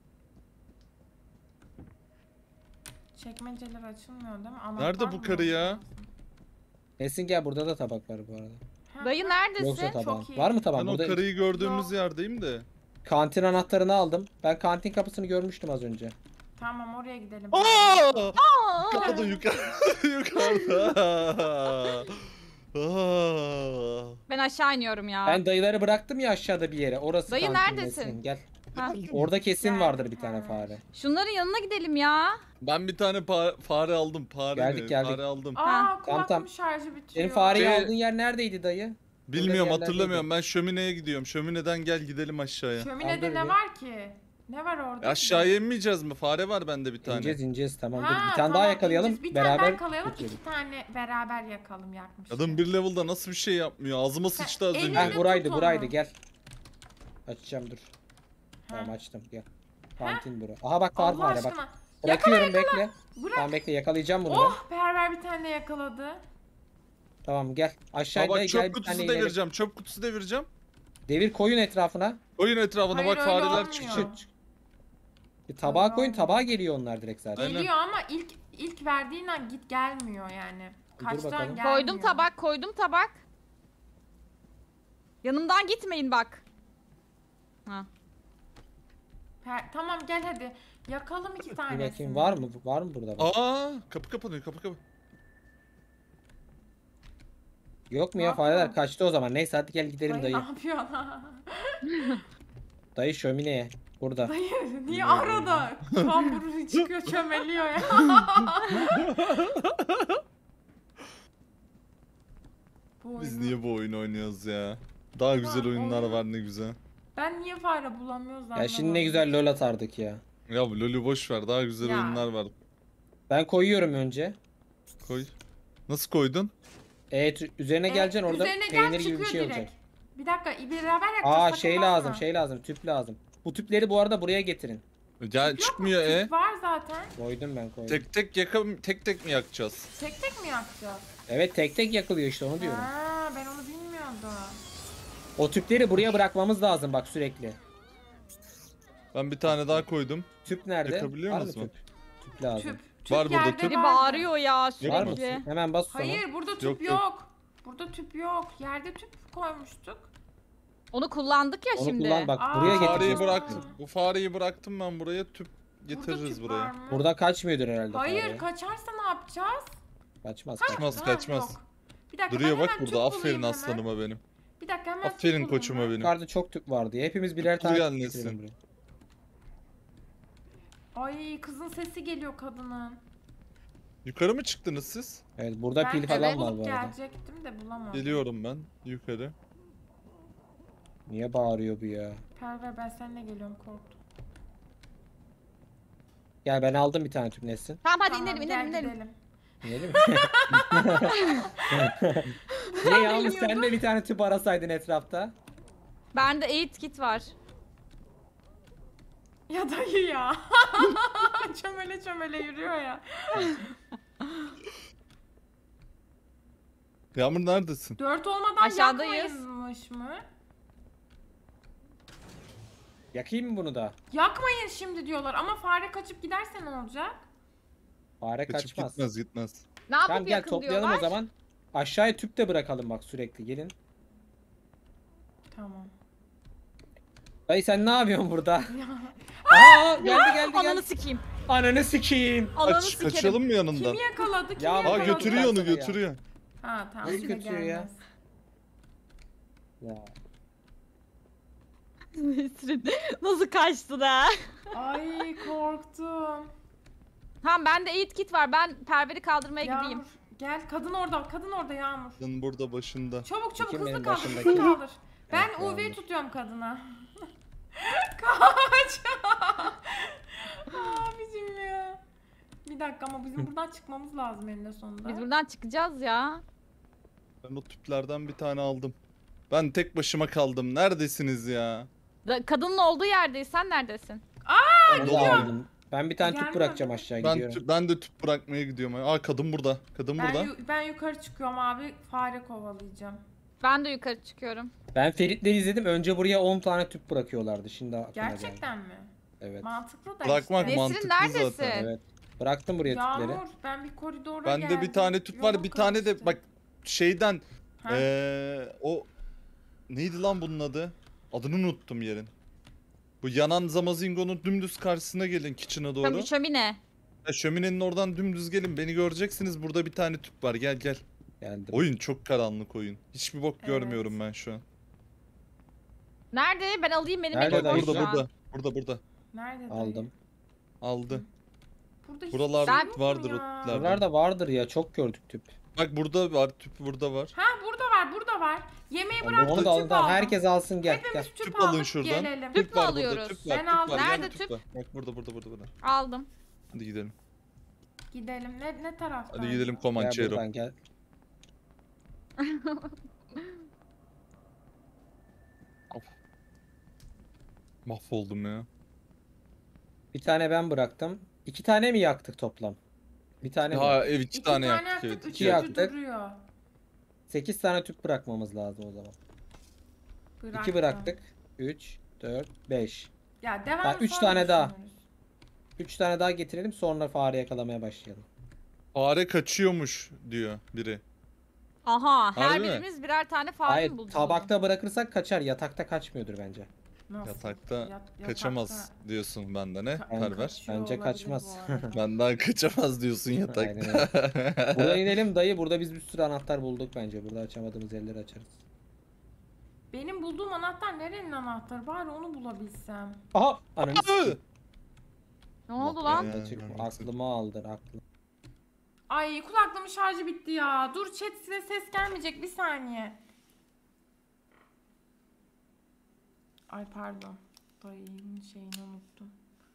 Çekmeceler açılmıyor değil mi? Anahtar Nerede bu mı karı ya? lazım? Nesin gel, burada da tabak var bu arada. Ha, Dayı ha. neredesin? Yoksa tabağın. Çok iyi. Var mı Ben tabağın? o Burada karıyı gördüğümüz Yok. yerdeyim de. kantin anahtarını aldım. Ben kantin kapısını görmüştüm az önce. Tamam oraya gidelim. Aa! Kadın yukarıda. Aa! Ben aşağı iniyorum ya. Ben dayıları bıraktım ya aşağıda bir yere. Orası Dayı kantin neredesin? Nesin. Gel. Ha. Orada kesin Gel. vardır bir tane Ha. fare. Şunların yanına gidelim ya. Ben bir tane fare aldım. Geldik. Fare aldım. Aa kulaklığım Tamam. şarjı bitiyor. Senin fareyi Şey- aldığın yer neredeydi dayı? Bilmiyorum, yerlerdeydi. hatırlamıyorum. Ben şömineye gidiyorum. Şömineden gel gidelim aşağıya. Şöminede Aldır ne bir. var ki? Ne var orada? Aşağıya inmeyeceğiz mi? Fare var bende bir tane. İneceğiz tamam dur. Ha, Bir tane daha tamam, yakalayalım. ineceğiz. Bir tane Beraber daha yakalayalım. götürelim. 2 tane beraber yakalım yakmış. Kadın bir level'da nasıl bir şey yapmıyor? Ağzıma Sen sıçtı az elini- önce. Ha tut buraydı onu. gel. Açacağım dur. Ha. Tamam açtım gel. Kantin bura. Aha bak fare Allah bak. aşkına. Bırakıyorum bekle. Bırak. Tamam bekle yakalayacağım bunu ben. Oh Perver bir tane yakaladı. Tamam gel. Ha Aşağıda bak, gel çöp bir kutusu tane inelim. devireceğim. Çöp kutusu devireceğim. Devir koyun etrafına. Oyun etrafına Hayır, bak, öyle fareler olmuyor. çıkacak. Çık. Bir tabağa Öyle koyun, olmuyor. tabağa geliyor onlar direkt zaten. Aynen. Geliyor ama ilk verdiğin an git gelmiyor yani. Dur Kaçtan bakalım. gelmiyor. Koydum tabak. Yanımdan gitmeyin bak. Ha. Tamam gel hadi. Yakalım 2 Bir tanesini. bakayım var mı? Var mı burada? Bak. Aa, kapı kapanıyor, kapı. Yok mu Ne ya fareler yapıyor? kaçtı o zaman. Neyse hadi gel gidelim Dayı dayı. ne yapıyor lan? Dayı şömineye. Burada. Dayı niye arada? Kamburu çıkıyor çömeliyor ya. Bu Biz oyunu- niye bu oyunu oynuyoruz ya? Daha güzel oyunlar oyun- var, ne güzel. Ben niye fare bulamıyoruz Ya şimdi ne anlamadım. güzel LoL atardık ya. Ya bu LoL'ü boş ver, daha güzel Ya. oyunlar var. Ben koyuyorum önce. Koy. Nasıl koydun? Üzerine geleceksin orada Üzerine peynir gel gibi bir çıkıyor şey direkt. olacak. Bir dakika beraber yapacağız. Aa sakın şey basma. lazım, şey lazım, tüp lazım. Bu tüpleri bu arada buraya getirin. Gel, Yok mu? çıkmıyor Tüp var zaten. Koydum ben koydum. Tek tek mi yakacağız? Tek tek mi yakacağız? Evet tek tek yakılıyor işte onu diyorum. Ha, ben onu bilmiyordum. O tüpleri buraya bırakmamız lazım bak sürekli. Ben bir tane daha koydum. Tüp nerede? Yakabiliyor Var mı musun? tüp? Tüp lazım. Tüp Var burada yerde tüp. Biri vardı. bağırıyor ya Var mı? sürekli. Hemen bas sonra. Hayır burada tüp Yok, yok, yok. Burada tüp yok. Yerde tüp koymuştuk. Onu kullandık ya Onu şimdi. kullan bak Aa. buraya Fareyi getireceğiz. bıraktım. Bu fareyi bıraktım ben buraya, tüp Burada getiririz tüp buraya. var mı? Burada kaçmıyordur herhalde Hayır fare. kaçarsa ne yapacağız? Kaçmaz. Kaçmaz, Ha, kaçmaz. yok. Bir dakika, Duruyor ben bak hemen tüp burada. Aferin bulayım hemen. aslanıma benim. Bir dakika hemen tüp Aferin bulayım koçuma ben. benim. Yukarıda çok tüp vardı ya. Hepimiz birer tane Gel tüp Nesin. getirelim buraya. Ay kızın sesi geliyor kadının. Yukarı mı çıktınız siz? Evet burada Ben pil falan var bulup bu arada. gelecektim de bulamadım. Geliyorum ben yukarı. Niye bağırıyor bu ya? Perver ben seninle geliyorum korktum. Gel ben aldım bir tane tüp Nesin. Tamam hadi Tamam, inelim gel inelim. gidelim. İnelim mi? Niye yalnız sen de bir tane tüp arasaydın etrafta? Bende 8 kit var. Ya dayı ya. çömele yürüyor ya. Yağmur neredesin? 4 olmadan Aşağıdayız. yakmayınmış mı? Yakayım mı bunu da? Yakmayın şimdi diyorlar ama fare kaçıp giderse ne olacak? Fare Kaçıp kaçmaz. gitmez. Ne yapıp Tamam gel yakın toplayalım diyorlar. o zaman. Aşağıya tüp de bırakalım bak sürekli gelin. Tamam. Dayı sen ne yapıyorsun burada? Ya. Aa geldi Ananı geldi. sikeyim. Ananı sikeyim. Ananı sikerim. Kaçalım mı yanından? Kim yakaladı? Kim Ya, yakaladı? Aa götürüyor onu Baksana ya. götürüyor. Ha tamam. Nasıl yine götürüyor ya? gelmez. Ya. Nesrin nasıl kaçtı da? Ay korktum. Tamam bende eğit kit var. Ben perveri kaldırmaya Yağmur gideyim. gel, kadın orada, kadın orada Yağmur. Kadın burada başında. Çabuk çabuk Kim hızlı benim kaldır, başımdaki? hızlı kaldır. Ben Evet, UV'yi Yağmur. tutuyorum kadına. Kaç! Abicim ya. Bir dakika ama bizim buradan çıkmamız lazım eninde sonunda. Biz buradan çıkacağız ya. Ben o tüplerden bir tane aldım. Ben tek başıma kaldım. Neredesiniz ya? Kadının olduğu yerdeyiz. Sen neredesin? Onu da gidiyorum. aldım. Ben bir tane tüp Gelmiyor bırakacağım değil mi? aşağı Ben gidiyorum. ben de tüp bırakmaya gidiyorum. Aa kadın burada. Kadın burada. Ben yukarı çıkıyorum abi, fare kovalayacağım. Ben de yukarı çıkıyorum. Ben Ferit'leri izledim. Önce buraya 10 tane tüp bırakıyorlardı. Şimdi aklıma geldi. Gerçekten mi? Evet. Mantıklı da Bırakmak işte. Nesrin, mantıklı neredesin? zaten. Evet. Bıraktım buraya tüpleri. Yağmur ben bir koridora Bende geldim. bir tane tüp var. Yolum Bir tane de karıştı. bak şeyden Ha? o neydi lan bunun adı? Adını unuttum yerin. Bu yanan Zamazingo'nun dümdüz karşısına gelin kitchen'a doğru. Tabii şömine. Ya şöminenin oradan dümdüz gelin. Beni göreceksiniz. Burada bir tane tüp var. Gel gel. Geldim. Oyun çok karanlık oyun. Hiçbir bok Evet. görmüyorum ben şu an. Nerede? Ben alayım benim Nerede elim dayı? boş Burada şu an. burada. Burada burada. Nerede? dayı? Aldım. Aldı. Burada hiç Buralar şey yok mu vardır ya? o tüpler. Buralarda vardır ya. Çok gördük tüp. Bak burada var. Tüp burada var. Ha burada var, burada var. Yemeği Onu bıraktım, da aldım. tüp Tamam, aldım. herkes alsın gel. Hepimiz Gel. tüp, Tüp alın aldık, şuradan. gelelim. Tüp mü var alıyoruz? burada. Tüp var. Ben Tüp aldım. var. Gel, Nerede tüp tüp? var. Bak burada. Aldım. Hadi gidelim. Gidelim. Ne taraftan? Hadi gidelim Gel Comanchero. buradan gel. Mahvoldum ya. Bir tane ben bıraktım. 2 tane mi yaktık toplam? Bir tane mi? Ha ev iki İki tane tane yaktık. Evet, yaktık, iki iki yaktık. üçüncü yaktık. duruyor. 8 tane tüp bırakmamız lazım o zaman. 2 Bıraktım. bıraktık. 3, 4, 5. Ya devam Ben üç sonra tane daha. düşünürüz. 3 tane daha getirelim sonra fare yakalamaya başlayalım. Fare kaçıyormuş diyor biri. Aha, her Harbi mi? birimiz birer tane fare Hayır mi bulacağız? tabakta bırakırsak kaçar. Yatakta kaçmıyordur bence. Nasıl? Yatakta Yatakta- kaçamaz diyorsun bende ne? Ka- Perver. kaçıyor Bence olabilir kaçmaz. bu arada. Benden kaçamaz diyorsun Aynen yatakta. Burada inelim dayı. Burada biz bir sürü anahtar bulduk bence. Burada açamadığımız yerleri açarız. Benim bulduğum anahtar nerenin anahtarı? Bari onu bulabilsem. Aha! Ananı s**eyim. Ne oldu Bak lan? ya. Aklıma aldın aklım. Ay kulaklığımın şarjı bitti ya. Dur chat, size ses gelmeyecek, bir saniye. Ay pardon. Dayımın şeyini unuttum.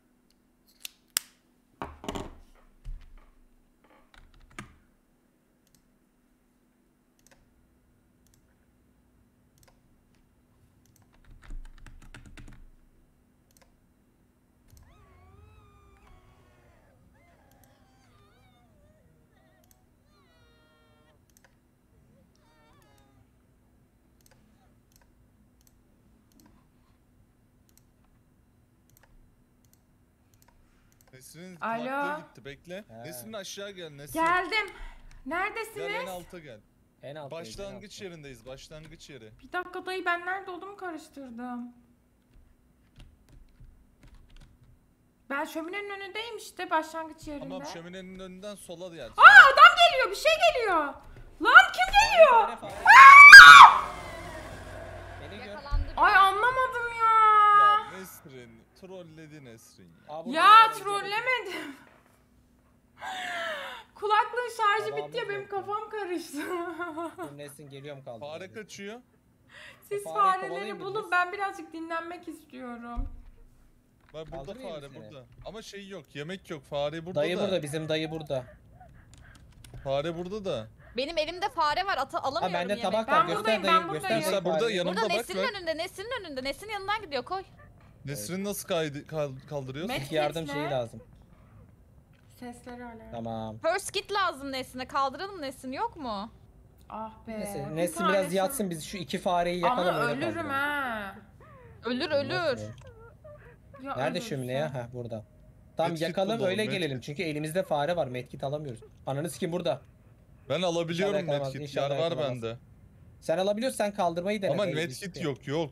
Nesrin'in Alo. kulaklığı gitti bekle. He. Nesrin aşağı gel Nesrin. Geldim. Gel en Neredesiniz? alta gel. En alt. Başlangıç yerindeyiz başlangıç yeri. Bir dakika dayı, ben nerede olduğumu karıştırdım. Ben şöminenin önündeyim işte, başlangıç yerinde. Tamam şöminenin önünden sola gel. Geliyor, bir şey geliyor. Lan kim geliyor? Beni gör. Yakalandı. Ay anlamadım ya. Ya Nesrin trolledi Nesrin ya. Aa, burada Ya bir- trollemedim. Kulaklığın şarjı Tamam, bitti ya, benim yok. kafam karıştı. Dur Nesin geliyorum kaldı. Fare kaçıyor. Siz Fareyi fareleri kovalayayım bulun, biz. ben birazcık dinlenmek istiyorum. Bak burada Kaldırayım mı fare seni? burada. Ama şey yok yemek yok fare burada Dayı da. burada, bizim dayı burada. Fare burada da. Benim elimde fare var. Alamıyorum Ha bende yemek. tabak Ben var. Göster buradayım, dayı, ben göster buradayım. dayı Mesela burada fareyi. yanımda Burada bak Nesrin'in bak. önünde, Nesrin'in önünde. Nesrin yanından gidiyor, koy. Nesrin nasıl kaldırıyoruz? Met- İlk yardım Kitle. şeyi lazım. Sesleri hala. Tamam. First kit lazım Nesrin'e. Kaldıralım Nesrin, yok mu? Ah be. Neyse, bir Nesin biraz tanesi- yatsın, biz şu 2 fareyi yakalım. Ama öyle ölürüm kaldıralım. ha. Ölür Nasıl? Ya Nerede ölürsem? şömine ya? Ha burada. Tamam Medkit yakalım bulalım, öyle medkit. gelelim çünkü elimizde fare var. Medkit alamıyoruz. Ananı sikim burada. Ben alabiliyorum İnşallah yakalamaz, medkit. inşallah Yer var yakalamaz. bende. Sen alabiliyorsan kaldırmayı dene. Ama dayı, medkit biz- yok yok.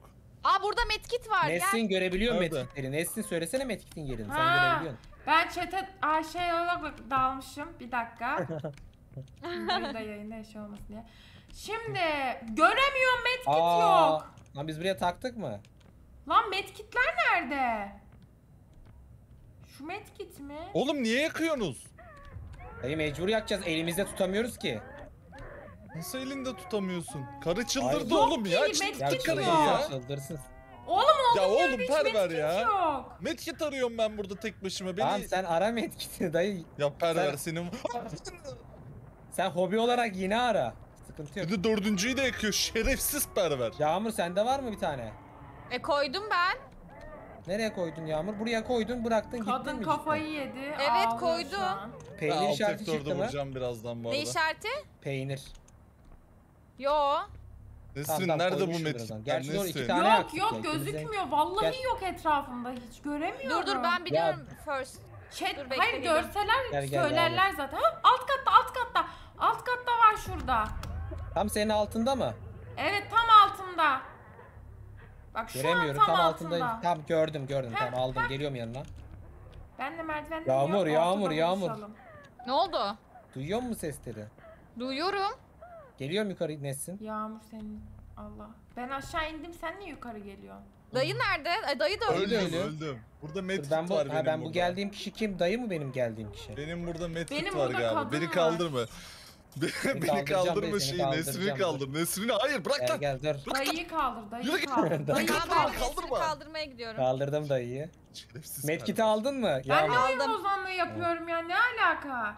Aa burada medkit var. Gel. Nesrin görebiliyor Nerede? medkitleri. Nesrin söylesene medkitin yerini. Sen Ha. görebiliyorsun. Ben chat'e şey olarak dalmışım. Bir dakika. Dayı da yayında şey olmasın diye. Şimdi göremiyorum, medkit yok. Lan biz buraya taktık mı? Lan medkitler nerede? Şu medkit mi? Oğlum niye yakıyorsunuz? Dayı mecbur yakacağız. Elimizde tutamıyoruz ki. Nasıl elinde tutamıyorsun? Karı çıldırdı Yok oğlum ya. ki, Çıldırdı medkit karıyı yok. ya. Çıldırsın. Oğlum Ya oğlum hiç perver medkit ya. yok. Medkit arıyorum ben burada tek başıma. Beni... Tamam sen ara medkiti dayı. Ya perver Sen- senin... Sen hobi olarak yine ara. Sıkıntı yok. Bir de dördüncüyü de yakıyor. Şerefsiz perver. Yağmur sende var mı bir tane? Koydum ben. Nereye koydun Yağmur? Buraya koydun bıraktın gittin Kadın mi kafayı yedi. Evet, ağlıyor koydu. şu an. cidden? Ben Peynir alt işareti F4'e çıktı mı? vuracağım birazdan bu Ne arada. işareti? Peynir. Yo. Nesrin Tamam, nerede bu koymuşumdur o zaman. medkitler Gerçi doğru, iki Nesrin? tane- Yok yaktık yok ya, ikimiz de- gözükmüyor. Vallahi Gel. yok etrafımda, hiç göremiyorum. Dur ben biliyorum first. Chat, Dur, bekle, hayır geliyorum. görseler Gel, söylerler zaten. Ha, alt katta, alt katta. Alt katta var şurada. Tam senin altında mı? Evet, tam altımda. Bak şu Göremiyorum. an Tam tam altındayım. altında. Tam gördüm. Heh, Tamam aldım. Geliyorum yanına. Ben de merdivenden Yağmur, iniyorum, yağmur, ortada yağmur. buluşalım. Ne oldu? Duyuyor musun sesleri? Duyuyorum. Geliyorum yukarı Nesrin. Yağmur senin. Allah. Ben aşağı indim, sen niye yukarı geliyorsun? Dayı nerede? Dayı da Öldü. öldü. Öldüm öyle. öldüm. Burada Dur, medkit ben bu, var benim ben bu burada. geldiğim kişi kim? Dayı mı benim geldiğim kişi? Benim burada medkit Benim var burada galiba. kadın Beni var. kaldırma. Beni kaldıracağım kaldırma be, seni şeyi. Nesrin'i kaldıracağım, kaldır. Nesrin'i hayır bırak Gel lan. gel dur. Dayıyı kaldır, dayıyı Yürü git. kaldır. Dayı Dayıyı Ben Kaldırma, kaldır. Nesrin'i kaldırma. kaldırmaya gidiyorum. Kaldırdım dayıyı. Şerefsiz Medkit'i perver. aldın mı? Ben ne Yağmur. oyun Aldım. bozanlığı yapıyorum ya, ne alaka?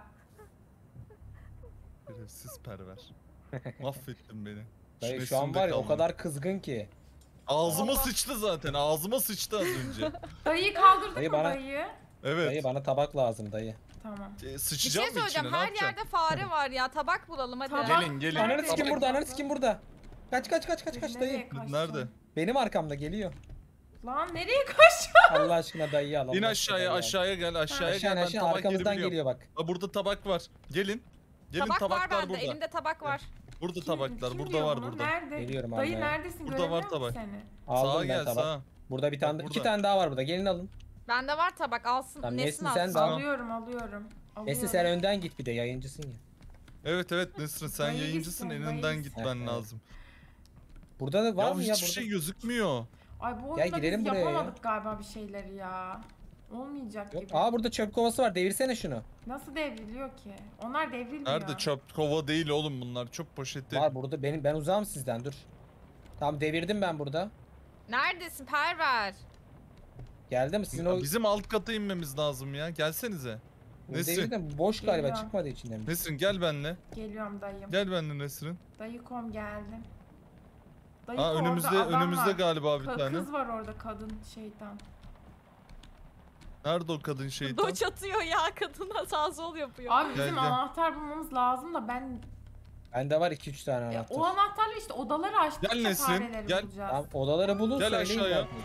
Şerefsiz perver. Mahvettin beni. Dayı Nesrin şu an de var ya o kaldı. kadar kızgın ki. Ağzıma sıçtı zaten. Ağzıma sıçtı az önce. Dayıyı kaldırdın Dayı mı bana- dayıyı? Evet. Dayı bana tabak lazım dayı. Tamam. Bir şey Sıçacağım mı söyleyeceğim. içine ne Her yapacağım? yerde fare var ya. Tabak bulalım hadi. Tabak- Gelin gelin. Ananı Nerede? sikim burada, ananı sikim burada. Kaç kaç kaç kaç kaç Nereye dayı. kaçtın? Nerede? Benim arkamda geliyor. Lan nereye kaçtın? Allah aşkına dayıyı al. İn Allah aşkına aşağıya dayıyı al. aşağıya gel aşağıya Aşağı gel ben aşağı tabak arkamızdan yeri biliyorum. geliyor bak. Aa, burada tabak var. Gelin. Gelin Tabak var tabaklar bende. burada. Elimde tabak var. Burada Kim- tabaklar kim burada diyor var bunu? burada. Nerede? Geliyorum Dayı almaya. neredesin? Burada Göremiyor var musun tabak. seni? Aldım Sağa ben gel tabak. sağa. Burada bir tane, Bak iki burada. tane daha var burada. Gelin alın. Bende var tabak. Alsın. Tamam, Nesin Nesin alsın? sen de al. Alıyorum, alıyorum. Nesli sen önden git bir de yayıncısın ya. Evet evet Nesrin sen Dayı yayıncısın gitsin, en dayı önden gitsin. gitmen Evet. lazım. Burada da var Ya mı hiçbir ya şey burada? gözükmüyor. Ay bu Gel oyunda girelim biz buraya ya. yapamadık galiba bir şeyleri ya. Olmayacak Yok. gibi. Aa burada çöp kovası var. Devirsene şunu. Nasıl devriliyor ki? Onlar devrilmiyor. Nerede çöp kova değil oğlum bunlar çöp poşeti. Var burada ben uzağım sizden dur. Tamam devirdim ben burada. Neredesin Perver? Geldi mi sizin Ya o bizim alt kata inmemiz lazım ya gelsenize. Nesrin. devirdim boş galiba Geliyor. çıkmadı içinden. Nesrin gel benle. Geliyorum dayım. Gel benle Nesrin. Dayıkom geldim. Dayı Aa orada önümüzde adam önümüzde var. galiba bir tane. Kız var orada, kadın şeytan. Nerede o kadın şeytan? Doç atıyor ya kadına sağ sol yapıyor. Abi bizim Gel, gel. anahtar bulmamız lazım da ben Bende var 2-3 tane ya, anahtar. o anahtarla işte odaları açtıkça Gel Nesrin, fareleri gel. bulacağız. Tamam odaları bulun Gel söyleyin aşağıya. ben.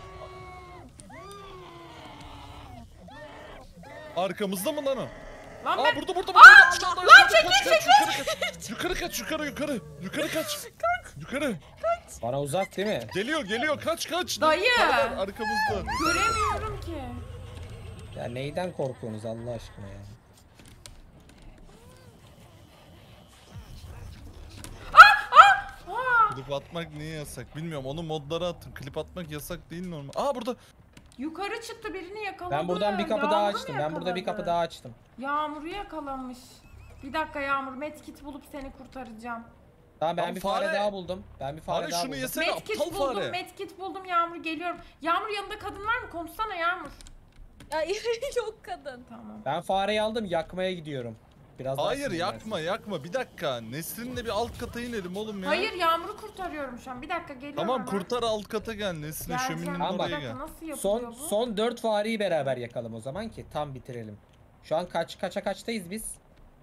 Arkamızda mı lan o? Lan Aa ben burada. Aşağıda, lan yukarı kaç. Yukarı kaç. Yukarı. Bana uzak değil mi? Geliyor kaç. Dayı. Paralar arkamızda. göremiyorum ki. Ya neyden korkuyorsunuz Allah aşkına ya? Aa, Klip atmak niye yasak bilmiyorum onu modlara attım. Klip atmak yasak değil normal. Aa burada. yukarı çıktı, birini yakaladı. Ben buradan bir kapı daha Yağmur'u mu açtım. Ben burada bir yakaladı? kapı daha açtım. Yağmur'u yakalamış. Bir dakika Yağmur, medkit bulup seni kurtaracağım. Tamam ben Lan bir fare. fare daha buldum. Ben bir fare Fare daha şunu buldum. yesene Medkit aptal buldum, fare. medkit buldum Yağmur, geliyorum. Yağmur yanında kadın var mı? Konuşsana Yağmur. Ya yok kadın. Tamam. Ben fareyi aldım yakmaya gidiyorum. Biraz daha Hayır sinirlensin. yakma bir dakika. Nesrin'le bir alt kata inelim oğlum ya. Hayır, Yağmur'u kurtarıyorum şu an. Bir dakika geliyorum Tamam hemen. kurtar alt kata gel Nesrin'e Geleceğim. şöminenin Tamam, Bir bak. oraya dakika, gel. nasıl yapılıyor Son bu? son 4 fareyi beraber yakalım o zaman ki tam bitirelim. Şu an kaçtayız biz?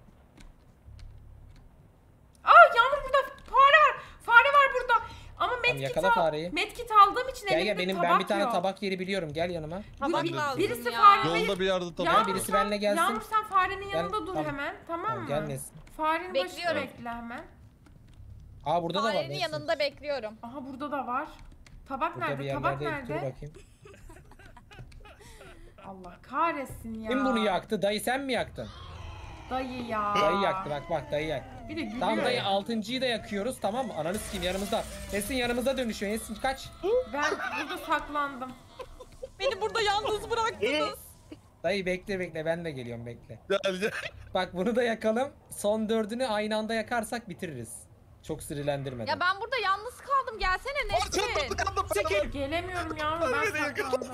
Aa Yağmur, burada fare var. Fare var burada. Ama medkit yakala fareyi. Medkit aldığım için Gel elimde gel tabak ben bir tane yok. tabak yeri biliyorum. Gel yanıma. Tabak de- lazım Birisi ya. fare- Hayır. Yolda bir yerde tabak. Yağmur, birisi sen- benimle gelsin. Yağmur sen farenin Gel, yanında dur tamam. hemen, tamam Tamam mı? gel Nesin. Farenin başında Bekliyorum. bekle hemen. Aa burada da var. Farenin Nesin. yanında bekliyorum. Aha burada da var. Tabak Burada bir nerede? Tabak yerlerde dur nerede? bakayım. Allah kahretsin ya. Kim bunu yaktı? Dayı sen mi yaktın? Dayı ya. Dayı yaktı bak dayı yaktı. Bir de gülüyor. Tamam dayı 6.'yı da yakıyoruz tamam mı? Ananı sikeyim yanımızda. Nesin yanımıza dönüşüyor. Nesin kaç. Ben burada saklandım. Beni burada yalnız bıraktınız. Dayı bekle ben de geliyorum bekle. Gel gel. Bak bunu da yakalım. Son 4'ünü aynı anda yakarsak bitiririz. Çok sinirlendirmeden. Ya ben burada yalnız kaldım. Gelsene Nesrin. Gelemiyorum yavrum ben saklandım.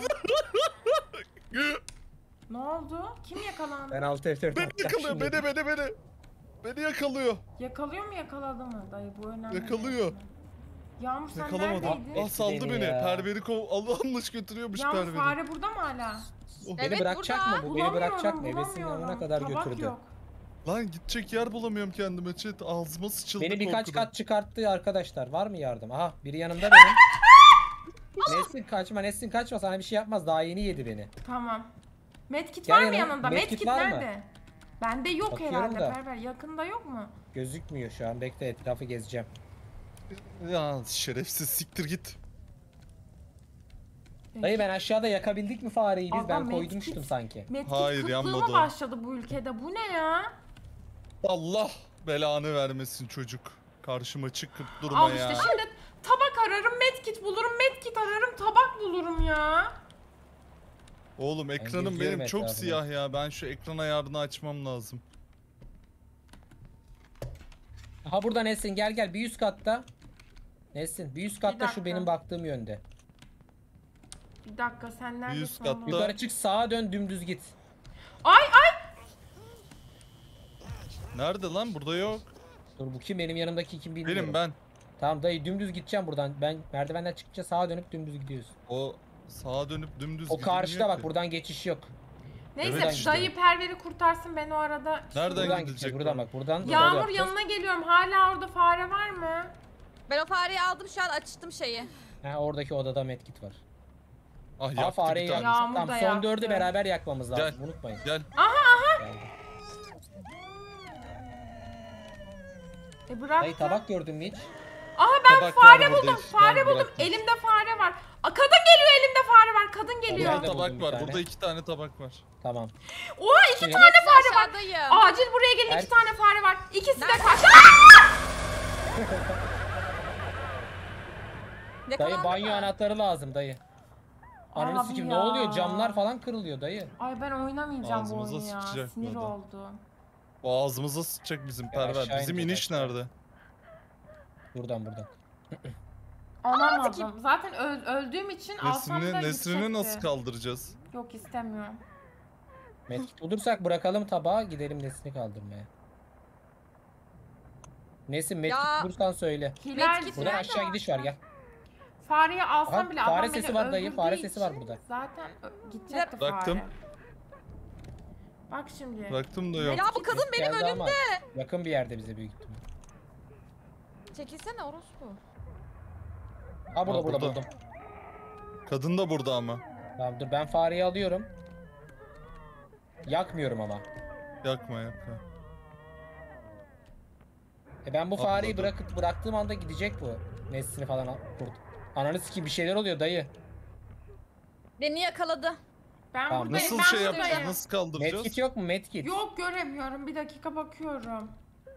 Ne oldu? Kim yakalandı? Ben 6 F4 Beni yakalıyor beni. Beni yakalıyor. Yakalıyor mu yakaladı mı? Dayı bu önemli. Yakalıyor. Yağmur sen Yakalamadı. neredeydin? Ah saldı Beni beni. ya. Perberi almış götürüyormuş Yağmur Perberi. fare burada mı hala? Beni Evet, bırakacak burada. mı bu? Beni bırakacak mı? Bulamıyorum, Ebesinin yanına bulamıyorum. kadar Tabak götürdü. yok. Lan gidecek yer bulamıyorum kendime chat. Ağzıma sıçıldı Beni birkaç korkudan. kat çıkarttı arkadaşlar. Var mı yardım? Aha biri yanımda benim. Nesrin kaçma sana bir şey yapmaz. Daha yeni yedi beni. Tamam. Medkit Gel var mı yanıma. yanında? Medkit Medkit var mı? nerede? Bende yok Bakıyorum herhalde da. Perver. Yakında yok mu? Gözükmüyor şu an. Bekle etrafı gezeceğim. Ya şerefsiz siktir git. Dayı ben aşağıda yakabildik mi fareyi biz? Adam Ben koydumuştum medkit- sanki. Medkit Hayır, kıtlığı yanmadı mı o. başladı bu ülkede? Bu ne ya? Allah belanı vermesin çocuk. Karşıma çıkıp durma Al ya. işte şimdi tabak ararım, medkit bulurum, medkit ararım, tabak bulurum ya. Oğlum ekranım geziyorum benim çok etrafını. siyah ya. Ben şu ekran ayarını açmam lazım. Aha burada Nesin gel bir üst katta. Nesin bir üst katta dakika. şu benim baktığım yönde. Bir dakika sen neredesin Yüz oğlum? katta. Yukarı çık sağa dön dümdüz git. Ay ay! Nerede lan? Burada yok. Dur bu kim benim yanımdaki kim bilmiyorum. Benim ben. Tamam dayı dümdüz gideceğim buradan. Ben merdivenden çıkınca sağa dönüp dümdüz gidiyoruz. O sağa dönüp dümdüz O gidilmiyor karşıda bak ki. buradan geçiş yok. Neyse Evet işte. dayı Perver'i kurtarsın ben o arada. Nereden Buradan gidilecek gideceğiz bu? buradan bak buradan. yol Yağmur yapacağız. yanına geliyorum. Hala orada fare var mı? Ben o fareyi aldım şu an açtım şeyi. Ha, oradaki odada medkit var. Ah Ha yaktı fareyi bir tane. yaktık. Yağmur Tamam da son yaktı. 4'ü beraber yakmamız lazım. Gel. Unutmayın. Gel. Geldi. Bırak. Dayı tabak gördün mü hiç? Aha ben Tabak fare var burada buldum. hiç. Fare Ben buldum. bıraktım. Elimde fare var. Aa, kadın geliyor elimde fare var. Kadın geliyor. Nerede Burada tabak buldun bir var. tane? Burada 2 tane tabak var. Tamam. Oha 2 Şimdi- tane fare var. Aşağıdayım. Acil buraya gelin 2 Er- tane fare var. İkisi de Nerede? kaçtı. Dayı Yakalandı banyo mı? anahtarı lazım dayı. Ananı Abi sikim ne ya. oluyor? Camlar falan kırılıyor dayı. Ay ben oynamayacağım bu Ağzımıza oyunu ya. sıçacak Sinir bu adam. oldu. O ağzımıza sıçacak bizim perver. aşağı Bizim ineceğiz iniş aşağı. nerede? Buradan. Alamadım. Zaten öldüğüm için alsam da Nesrin'i nasıl gidecekti. kaldıracağız? Yok istemiyorum. Medkit bulursak bırakalım tabağı gidelim Nesin'i kaldırmaya. Nesin medkit Ya. bulursan söyle. Hilal Medkit Buradan nerede aşağı gidiş var gel. fareyi alsam Aha, bile fare adam sesi beni var dayı, fare öldürdüğü sesi var için burada. Zaten gidecekti Bıraktım. fare. Bak şimdi. Bıraktım da yok. Ya bu kadın benim Geldi ama önümde. yakın bir yerde bize büyük ihtimal. Çekilsene orospu. Ha burada Ha, burada. buldum. Kadın da burada ama. Tamam dur ben fareyi alıyorum. Yakmıyorum ama. Yakma yakma. Ben bu fareyi Atladım. bıraktığım anda gidecek bu. Nesini falan kurt. Ananı sikeyim bir şeyler oluyor dayı. Beni yakaladı. Ben Tamam, buradayım. Nasıl ben şey buradayım. yapacağız? Nasıl kaldıracağız? Medkit yok mu medkit? Yok göremiyorum. Bir dakika bakıyorum.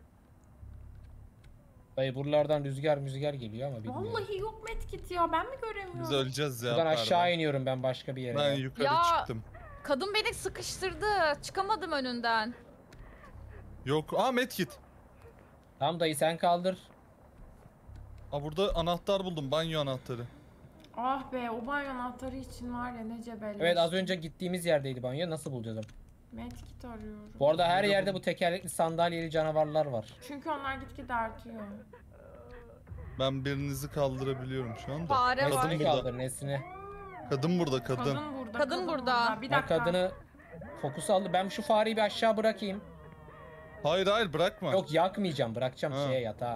Dayı buralardan rüzgar geliyor ama bilmiyorum. Vallahi yok medkit ya. Ben mi göremiyorum? Biz öleceğiz ya. Buradan perver. aşağı iniyorum ben başka bir yere. Ben yukarı Ya. çıktım. Kadın beni sıkıştırdı. Çıkamadım önünden. Yok. Aa medkit. Tamam dayı sen kaldır. Aa burada anahtar buldum. Banyo anahtarı. Ah be o banyo anahtarı için var ya ne cebelleş. Evet az önce gittiğimiz yerdeydi banyo. Nasıl bulacağız onu? Medkit arıyorum. Bu arada her Burada yerde bu tekerlekli sandalyeli canavarlar var. Çünkü onlar gitgide artıyor. Ben birinizi kaldırabiliyorum şu anda. Fare Kadın var. Nesini burada. kaldır Nesini. Kadın burada kadın. Kadın burada. Kadın burada. Bir Ben dakika. kadını fokus aldı. Ben şu fareyi bir aşağı bırakayım. Hayır hayır bırakma. Yok yakmayacağım. Bırakacağım Ha. şeye yatağa.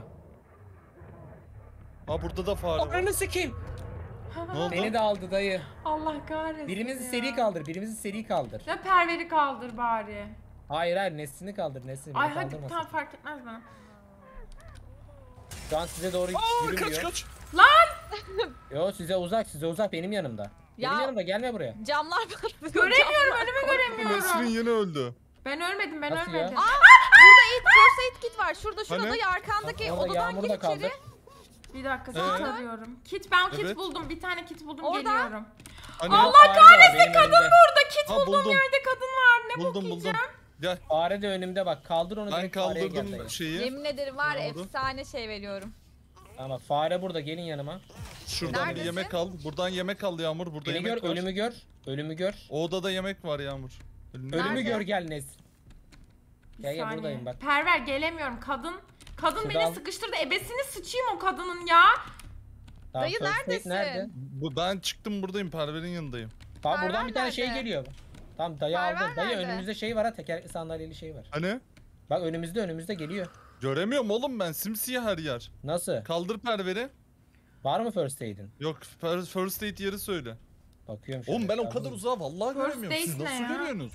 Aa burada da fare var. Ananı sikeyim. Ne oldu? Beni de aldı dayı. Allah kahretsin Birimizi ya. seri kaldır. Birimizi seri kaldır. Ya Perver'i kaldır bari. Hayır Nesini kaldır. Nesini beni Ay hadi kaldırmasın. tamam fark etmez bana. Şu an size doğru Aa yürümüyor. kaç kaç. Lan! Yo size uzak benim yanımda. Ya- Benim yanımda gelme buraya. Camlar patlıyor. Göremiyorum, önümü Nesrin göremiyorum. yine öldü. Ben ölmedim, ben Nasıl ya? ölmedim. First aid kit var. Şurada Hani? dayı arkandaki Orada odadan Yağmur gir da kaldı. içeri. Bir dakika, kit Evet. arıyorum. Ben kit Evet. buldum. Bir tane kit buldum, Orada. geliyorum. Hani Allah kahretsin kadın Burada kit Ha, bulduğum buldum. yerde kadın var. Ne bok buldum yiyeceğim? Gel. Fare de önümde bak. Kaldır onu. Ben direkt fareye gel kaldırdım dayı. şeyi. Yemin ederim var Ne oldu? efsane şey veriyorum. Ama fare burada, gelin yanıma. Şuradan bir Neredesin? yemek al. Buradan yemek al Yağmur. Burada Beni yemek gör, var. ölümü gör. Ölümü gör. O odada yemek var Yağmur. Ölümü Nerede? gör gel Nes. Bir Gel gel saniye. buradayım bak. Perver gelemiyorum. Kadın Şurada beni al. sıkıştırdı. Ebesini sıçayım o kadının ya. Tamam, Dayı first aid neredesin? nerede? Ben çıktım buradayım. Perver'in yanındayım. Tamam Perver buradan bir tane şey nerede? geliyor. Tamam dayı Perver aldı. Dayı nerede? önümüzde şey var ha, tekerlekli sandalyeli şey var. Hani? Bak önümüzde geliyor. Göremiyorum oğlum ben. Simsiyah her yer. Nasıl? Kaldır Perver'i. Var mı first aid'in? Yok first aid yeri söyle. Bakıyorum şöyle. Oğlum ben o Tamam. kadar uzağa vallahi First göremiyorum. Siz aid ne nasıl ya? görüyorsunuz?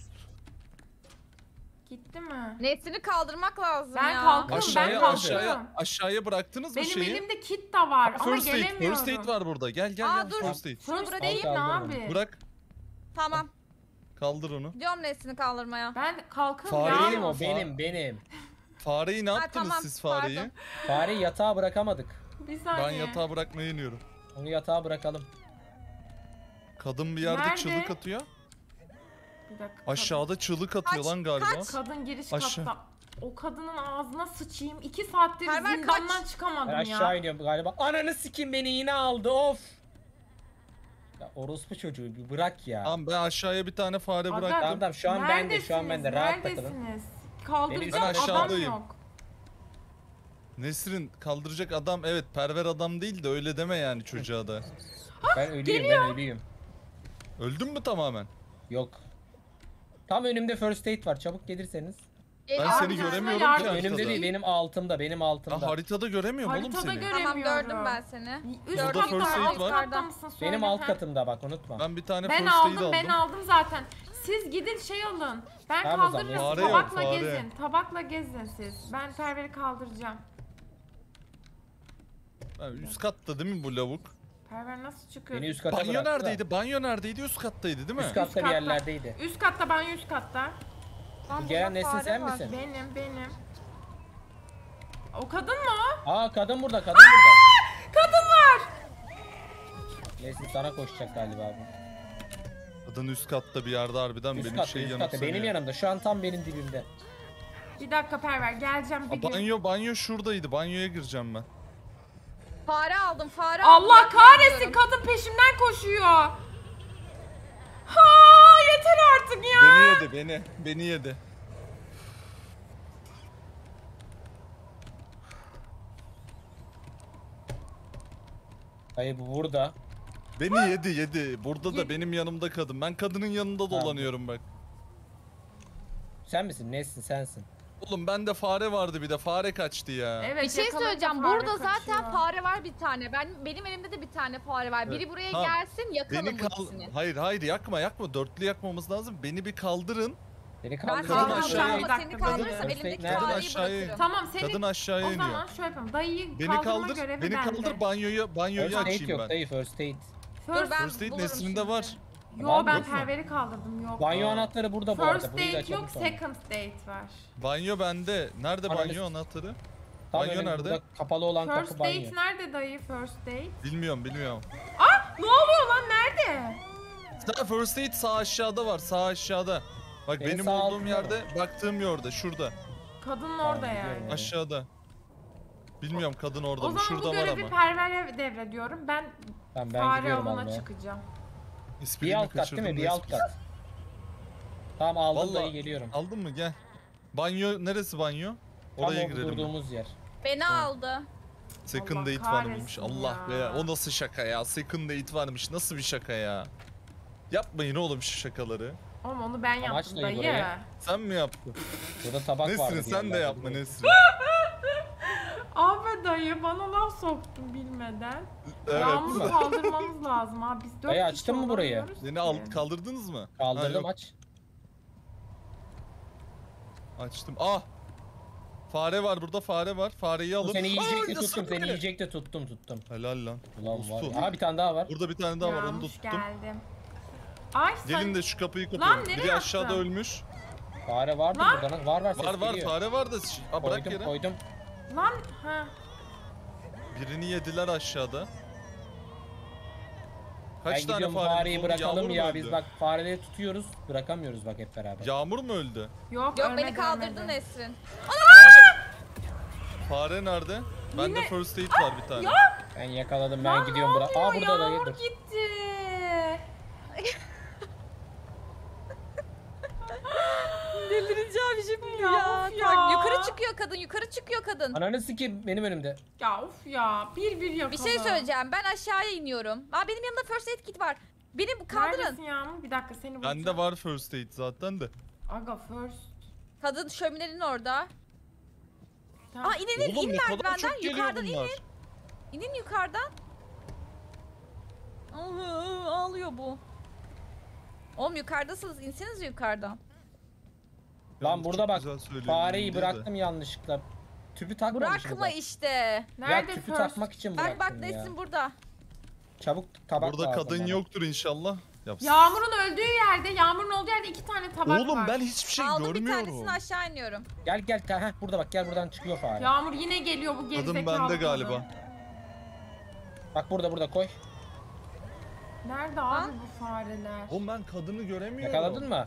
Gitti mi? Nesrini kaldırmak lazım Ben ya. kalkıyorum, Aşağıya ben aşağıya kalkıyorum. aşağıya bıraktınız mı Benim şeyi? elimde kit de var ama First aid, gelemiyorum. first aid var burada. Gel gel Aa, gel dur. first aid. Şunu First bırakayım. aid ne Kaldırdım. abi? Bırak. Tamam. Kaldır onu. Gidiyorum Nesrini kaldırmaya. Ben kalkın Fare ya. Benim o Fa- benim. Fareyi ne Ha, yaptınız tamam, siz fareyi? pardon. Fareyi yatağa bırakamadık. Bir saniye. Ben yatağa bırakmaya iniyorum. Onu yatağa bırakalım. Kadın bir yerde Nerede? çığlık atıyor. Bir dakika. Aşağıda çığlık atıyor Kaç, lan galiba. Kadın giriş Aşağı. katta. O kadının ağzına sıçayım. 2 saattir Perver, zindandan kaç. çıkamadım Ben ya. aşağı iniyorum galiba. Ananı sikim beni yine aldı of. Ya orospu çocuğu bir bırak ya. Tamam ben aşağıya bir tane fare Aga, bıraktım. Tamam şu an bende şu an Neredesiniz? bende rahat takılın. Neredesiniz? Kaldıracak Ben adam aşağıdayım. yok. Nesrin kaldıracak adam evet perver adam değil de öyle deme yani çocuğa da. Ben ölüyüm. Öldün mü tamamen? Yok. Tam önümde first aid var çabuk gelirseniz. Ben Geliyorum. seni Abi, göremiyorum yardım ki et. Önümde haritada. değil benim altımda Ha, altımda. haritada göremiyorum oğlum Haritada seni. göremiyorum. Tamam gördüm ben seni. Üst Burada katta first mı, aid alt var. katta mısın? Söyle. Benim alt Ha. katımda bak unutma. Ben bir tane Ben first aid aldım, ben aldım zaten. Siz gidin şey alın. Ben Tamam o zaman, kaldırırım. fare yok, Tabakla fare. gezin. Tabakla gezin siz. Ben Perver'i kaldıracağım. Ha, üst katta değil mi bu lavuk? Perver nasıl çıkıyor? Beni üst kata Banyo bıraktı da. neredeydi? Banyo neredeydi? Üst kattaydı değil mi? Üst katta bir katta. yerlerdeydi. Üst katta, banyo üst katta. Lan Gelen burada Nesin fare sen var. misin? Benim. O kadın mı o? Aa kadın burada kadın burada. Kadın var. Nesin sana koşacak galiba bu. Kadın üst katta bir yerde harbiden Üst benim katta şey üst yanıp katta benim sönüyor. yanımda şu an tam benim dibimde. Bir dakika Perver, geleceğim bir Ha, gün. banyo şuradaydı. Banyoya gireceğim ben. Fare aldım fare aldım. Allah Yapmaya kahretsin, gidiyorum. kadın peşimden koşuyor. Ha, yeter artık ya. Beni yedi beni yedi. Hayır bu burada. Beni yedi. Burada da Yedi. benim yanımda kadın. Ben kadının yanında dolanıyorum bak. Sen misin? Nesin sensin. Oğlum bende fare vardı bir de fare kaçtı ya. Evet, Bir şey yakalayınca söyleyeceğim. fare Burada zaten kaçıyor. fare var bir tane. Benim elimde de bir tane fare var. Biri Evet, buraya tamam. gelsin yakalım Beni bu ikisini. Hayır yakma. Dörtlü yakmamız lazım. Beni bir kaldırın. Beni Ben Kadın kaldırın. aşağıya- kaldıracağım Bir ama dakika, seni kaldırırsam kadın- elimdeki Nereden fareyi aşağıya- bırakırım. Tamam seni Kadın aşağıya o iniyor. zaman şöyle yapalım. Dayıyı Beni kaldırma kaldır. görevi Beni bende. kaldır banyoya First aid açayım yok ben. dayı first aid. Dur ben First aid bulurum Nesrin'de şimdi. var. Yo Var mı, ben yok mu? Perver'i kaldırdım, yok. Banyo Aa. anahtarı burada bu arada. First Burayı da date yok, açalım sonra. second date var. Banyo bende. Nerede Ananı banyo anahtarı? Tam Banyo önümüzde nerede? burada kapalı olan First kapı banyo. date nerede dayı, first date? Bilmiyorum. Ne oluyor lan, nerede? First aid sağ aşağıda var. Sağ aşağıda. Bak Benim benim sağ olduğum altımda yerde baktığım yerde şurada. Kadının Tamam, orada biliyorum yani. onu. Aşağıda. Bilmiyorum kadın orada O mı? zaman bu Şurada var görevi ama. Perver'e devrediyorum. Ben Tamam ben fare gidiyorum avına almaya. çıkacağım. Bir İsmini alt kat değil kaçırdım mi? Bir da alt ismi- kat. Tamam aldım Vallahi- dayı geliyorum. Aldın mı? Gel. Banyo neresi banyo? Tam Oraya o girelim. durduğumuz yer. Beni aldı. Second Allah date varmış. kahretsin Allah ya. be. O nasıl şaka ya? Second date varmış. Nasıl bir şaka ya? Yapmayın oğlum şu şakaları. Oğlum onu ben Amaç yaptım ne dayı. buraya? Sen mi yaptın? Burada tabak vardı. Nesrin bir sen de yerlerde, yapma burada. Nesrin. Abi dayı bana laf soktun bilmeden. Evet. Yağmur'u kaldırmamız lazım abi. Biz 4 Dayı açtın mı burayı? Beni kaldırdınız mı? Ha, Kaldırdım yok. aç. Açtım. Ah! Fare var burada, fare var. Fareyi Bu alın. seni yiyecek de Aa, tuttum. Seni beni. yiyecek de tuttum. Helal lan. Ulan Ustu. var. Aha bir tane daha var. Burada bir tane daha var, onu da Yağmış tuttum. geldim. Ay sen... Gelin de şu kapıyı Lan kapayalım. nereye Biri aşağıda attın? ölmüş. Fare vardı Lan! burada. Var ses Var geliyor. fare var da. Aa, bırak Koydum yere. koydum. Lan ha. Birini yediler aşağıda. Ben Kaç tane gidiyorum fare fareyi oldu? bırakalım Yağmur mu ya. öldü? Biz bak fareleri tutuyoruz. Bırakamıyoruz bak hep beraber. Yağmur mu öldü? Yok, Yok ölmedi, beni kaldırdın ölmedi. Nesrin. Fare nerede? Bende Yine- first aid var bir tane. Ben yakaladım ben Lan gidiyorum ne bırak. Aa oluyor? burada da Yağmur dur. gitti. Delireceğim şimdi Ya, ya. of ya. Yukarı çıkıyor kadın, yukarı çıkıyor kadın. Ananı sikeyim benim önümde. Ya of ya. Bir yakala. Bir şey söyleyeceğim. Ben aşağıya iniyorum. Aa benim yanımda first aid kit var. Beni kaldırın. Neredesin Yağmur? Bir dakika seni bulacağım. Bende var first aid zaten de. Aga first. Kadın şöminenin orada. Tamam. Aa inin Oğlum in ne kadar merdivenden. çok geliyor Yukarıdan bunlar. inin. İnin yukarıdan. Ağlıyor bu. Oğlum yukarıdasınız. İnseniz yukarıdan. Lan Yalnız burada çok bak. güzel söyledin Fareyi diye de. bıraktım yanlışlıkla. Tüpü takmamışım Bırakma da. işte. Nerede Ya tüpü first? takmak için Bak bıraktım bak ya. Nesrin burada. Çabuk tabak Burada lazım kadın bana. yoktur inşallah. Yapsın. Yağmur'un öldüğü yerde, Yağmur'un olduğu yerde 2 tane tabak var. Oğlum ben hiçbir şey Aldım bir görmüyorum. tanesini aşağı iniyorum. Gel gel heh, burada bak gel buradan çıkıyor fare. Yağmur yine geliyor bu gerizekalı Kadın bende kadın. galiba. Bak burada koy. Nerede abi bu fareler? Oğlum ben kadını göremiyorum. Yakaladın mı?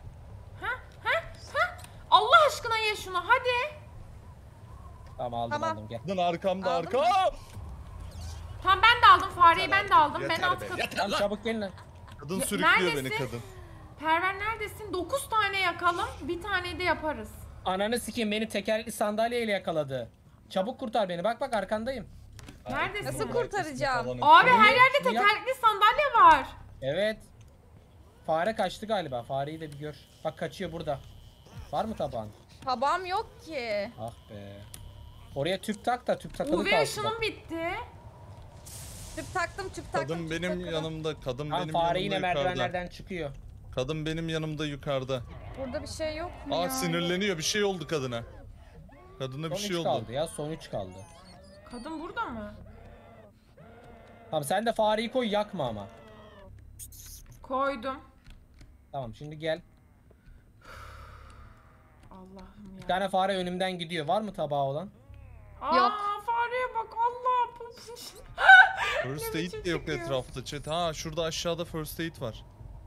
Allah aşkına ye şunu hadi. Tamam aldım Tamam. aldım gel. Kadın arkamda Aldın arka. mı? Tamam ben de aldım fareyi, ben de aldım. Ben Yeter alt be, kat. yeter Tamam lan. çabuk gelin lan. Kadın Ya, sürüklüyor beni neredesin? kadın. Perver neredesin? 9 tane yakalım. Bir tane de yaparız. Ananı sikeyim beni tekerlekli sandalyeyle yakaladı. Çabuk kurtar beni bak bak arkandayım. Neredesin? Nasıl kurtaracağım? Abi her Şunu- yerde şunu yap. tekerlekli sandalye var. Evet. Fare kaçtı galiba. Fareyi de bir gör. Bak kaçıyor burada. Var mı tabağın? Tabağım yok ki. Ah be. Oraya tüp tak da tüp takılı UV kalsın. ışınım bitti. Tüp taktım tüp taktım. Kadın tüp benim taktım. yanımda. Kadın Tam benim fare yine yanımda yukarıda. merdivenlerden çıkıyor. Kadın benim yanımda yukarıda. Burada bir şey yok mu Aa ya? sinirleniyor, bir şey oldu kadına. Kadına bir Son 3 şey oldu. kaldı ya son 3 kaldı. Kadın burada mı? Tamam sen de fareyi koy yakma ama. Koydum. Tamam şimdi gel. Allah'ım Bir ya. tane fare önümden gidiyor. Var mı tabağı olan? Aa, Yok. fareye bak Allah. First Ne aid biçim de yok çıkıyor? etrafta chat. Ha şurada aşağıda first aid var.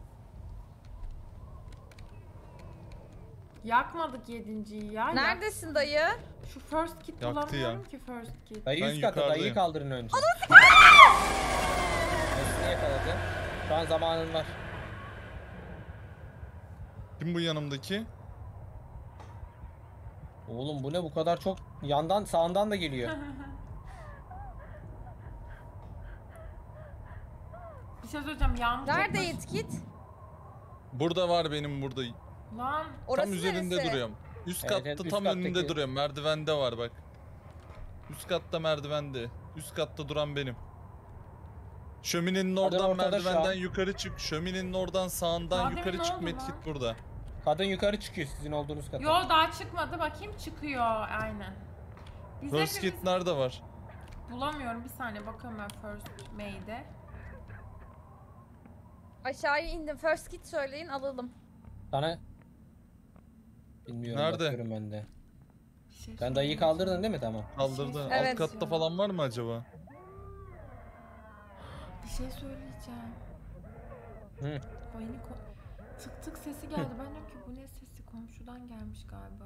Yakmadık 7.'yi ya. Neredesin dayı? Şu first kit Yaktı bulamıyorum ya. ki first kit. Dayı Ben üst katta dayıyı yukarıdayım. kaldırın önce. Nesini yakaladı. Şu an zamanın var. Kim bu yanımdaki? Oğlum bu ne bu kadar çok yandan sağından da geliyor. Bir şey söyleyeceğim Yağmur. Nerede etkit? Burada var benim burada. Lan. Orası Tam üzerinde neresi? duruyorum. Üst Evet, katta evet, üst tam kattaki. önünde duruyorum. Merdivende var bak. Üst katta merdivende. Üst katta duran benim. Şöminenin oradan ortada şu an. merdivenden yukarı çık. Şöminenin oradan sağından Daha demin yukarı ne çık. oldu Medkit lan? burada. Kadın yukarı çıkıyor sizin olduğunuz kata. Yo daha çıkmadı, bakayım çıkıyor aynen. Biz First hepimiz kit nerede var? bulamıyorum, bir saniye bakıyorum ben first May'de. Aşağıya indim. First kit söyleyin alalım. Sana bilmiyorum Nerede? bakıyorum ben de. Bir şey Sen dayıyı kaldırdın değil mi? Tamam. Kaldırdı. Evet. Alt katta falan var mı acaba? Bir şey söyleyeceğim. Hı. Tık tık sesi geldi. Ben diyorum ki bu ne sesi, komşudan gelmiş galiba.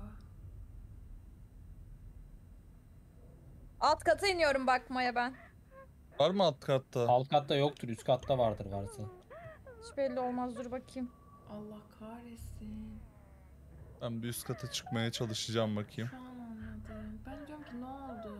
Alt kata iniyorum bakmaya ben. Var mı alt katta? Alt katta yoktur. Üst katta vardır varsa. Hiç belli olmaz dur bakayım. Allah kahretsin. Ben bir üst kata çıkmaya çalışacağım bakayım. Şu an anladım. Ben diyorum ki ne oldu?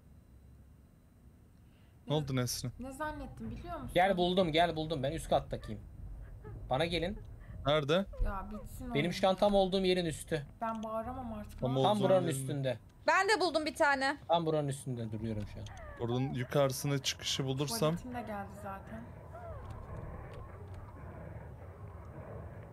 Ne oldu Nesrin? Ne zannettim biliyor musun? Gel buldum. Ben üst kattakiyim. Bana gelin. Nerede? Ya bitsin Benim oyun. şu an tam olduğum yerin üstü. Ben bağıramam artık. Tam ne o- Tam Olduğum buranın yerin- üstünde. Ben de buldum bir tane. Tam buranın üstünde duruyorum şu an. Oradan yukarısına çıkışı bulursam. Tuvaletim de geldi zaten.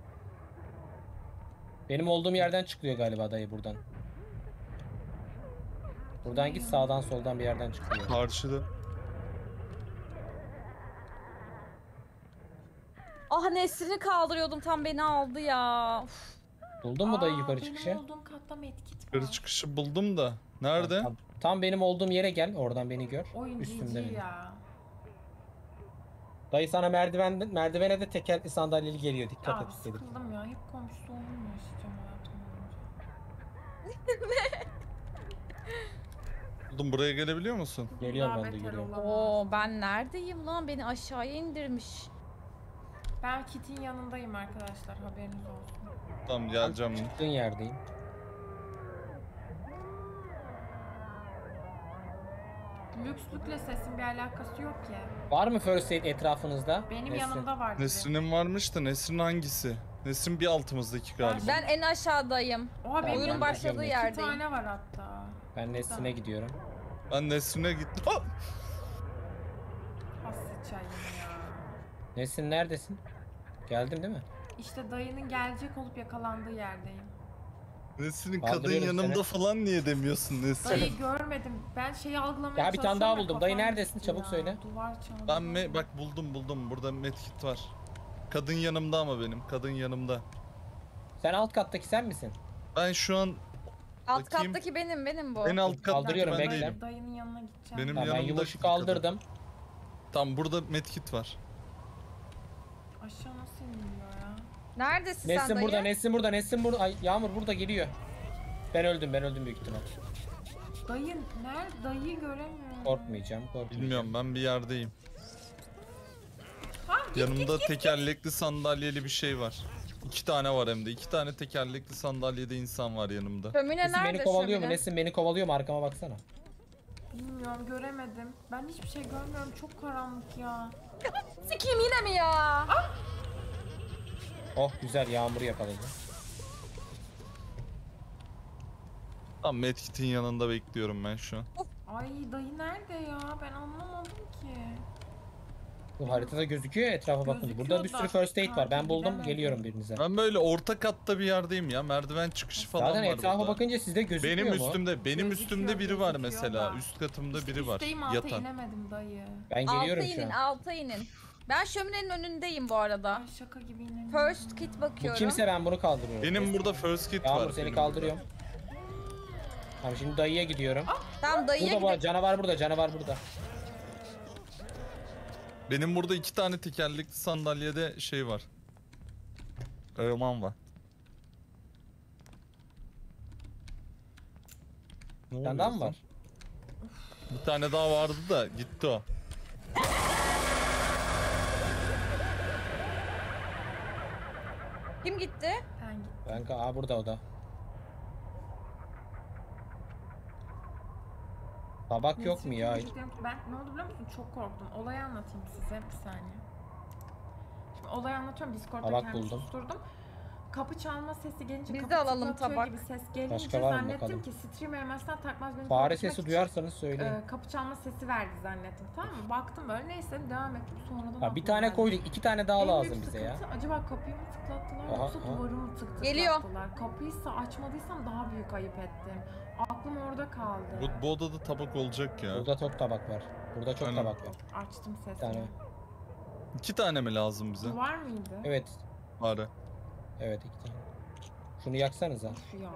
Benim olduğum yerden çıkıyor galiba dayı buradan. Buradan git, sağdan soldan bir yerden çıkıyor. Karşıda. Ah Nesrin'i kaldırıyordum, tam beni aldı ya. Uf. Buldun mu dayı yukarı Benim çıkışı? olduğum katta medkit var. Yukarı çıkışı buldum da. Nerede? Tam benim olduğum yere gel. Oradan beni gör. Oyun Üstümde GG benim. ya. Dayı sana merdivene de tekerlekli sandalyeli geliyor. Dikkat Abi et dedim. sıkıldım ya. Hep komşu sorunla yaşayacağım hayatım boyunca. Buldum, buraya gelebiliyor musun? Geliyorum Daha ben de, beter geliyorum. olamaz. Oo, ben neredeyim lan? Beni aşağıya indirmiş. Ben Kit'in yanındayım arkadaşlar. Haberiniz olsun. Tamam, geleceğim. Çıktığın yerdeyim. Lükslükle sesin bir alakası yok ki. Var mı first aid etrafınızda? Benim Nesrin. yanımda var gibi. Nesrin'in varmış da Nesrin hangisi? Nesrin bir altımızdaki galiba. Ben en aşağıdayım. Oha benim Ben Oyunun de başladığı görmedim. 2 yerdeyim. tane var hatta. Ben Nesrin'e gidiyorum. Ben Nesrin'e gittim. Ah! Az sıçayım ya. Nesrin neredesin? Geldim değil mi? İşte dayının gelecek olup yakalandığı yerdeyim. Nesrin kadın Kaldırıyorum yanımda seni. falan niye demiyorsun Nesrin? Dayı görmedim. Ben şeyi algılamaya Ya bir tane daha çalışıyorum da buldum. Dayı kafam neredesin? gitti Çabuk ya. söyle. Duvar çağırdı. Bak buldum. Burada medkit var. Kadın yanımda ama benim. Kadın yanımda. Sen alt kattaki sen misin? Ben şu an Alt Bakayım. kattaki benim bu. en alt kattaki Kaldırıyorum, ben bekle. değilim. Dayının yanına gideceğim. Benim Tamam, ben yanımda yumuşu kadın. kaldırdım. Tamam, burada medkit var. Aşağı nasıl iniliyor ya? Neredesin sen Nesrin dayı? burada, Nesrin burada, Nesrin burada. Ay, Yağmur burada geliyor. Ben öldüm büyük ihtimal. Dayı nerede? Dayıyı göremiyorum. Korkmayacağım. Bilmiyorum, ben bir yerdeyim. Ha, Yanımda tekerlekli sandalyeli bir şey var. 2 tane var hem de. 2 tane tekerlekli sandalyede insan var yanımda. Şömine Nesrin nerede beni kovalıyor mu? şömine? Nesrin beni kovalıyor mu? Arkama baksana. Bilmiyorum, göremedim. Ben hiçbir şey görmüyorum. Çok karanlık ya. Sikiyim yine mi ya? Oh güzel, Yağmur'u yakaladı. Tam medkit'in yanında bekliyorum ben şu an. Ay dayı nerede ya? Ben anlamadım ki. Bu haritada gözüküyor ya, etrafa bakın. Gözüküyor Burada bir da sürü first aid var. Ben takip buldum, edemedim. geliyorum birinize. Ben böyle orta katta bir yerdeyim ya. Merdiven çıkışı falan Zaten var etrafa burada. bakınca sizde gözükmüyor Benim mu? üstümde Gözüküyor, biri var gözüküyor mesela. da. Üst katımda biri var. Üstteyim, alta Yatan. inemedim dayı. Ben Alta geliyorum şu inin, an. alta inin. Ben şöminenin önündeyim bu arada. Ay şaka gibi inemiyorum. First kit Bu bakıyorum. kimse, ben bunu kaldırıyorum. Benim burada first kit Yağmur var. seni benim kaldırıyorum. Tamam, şimdi dayıya gidiyorum. Tamam dayıya Burada var, gidelim. canavar burada, canavar burada. Benim burada 2 tane tekerlekli sandalyede şey var. Kahraman var. Ne Senden oluyor mı lan? var? Bir tane daha vardı da gitti o. Kim gitti? Ben gittim. Kanka burada o da. Tabak yok mu ya hiç? Ben ne oldu biliyor musun? Çok korktum. Olayı anlatayım size bir saniye. Şimdi olayı anlatıyorum. Discord'da Tabak kendimi buldum. susturdum. Kapı çalma sesi gelince, Biz kapı de alalım tıklatıyor tabak. gibi ses gelince Başka var mı zannettim bakalım? ki stream elmasından takmaz beni Fare korkutmak sesi için, duyarsanız söyleyin. kapı çalma sesi verdi zannettim, tamam mı? Baktım böyle, neyse devam ettim, sonradan Ha, bir aklıma tane geldi. koyduk, 2 tane daha En lazım büyük bize ya. sıkıntı, acaba kapıyı mı tıklattılar Aha, yoksa aha. duvarı mı tıklattılar? Geliyor. Kapıysa açmadıysam daha büyük ayıp ettim. Aklım orada kaldı. Bu odada tabak olacak ya. Burada çok tabak var. Burada çok Aynen. tabak var. Açtım Bir sesini. tane. 2 tane mi lazım bize? Duvar mıydı? Evet. Fare. Evet, 2 tane. Şunu yaksanıza. Üf ya.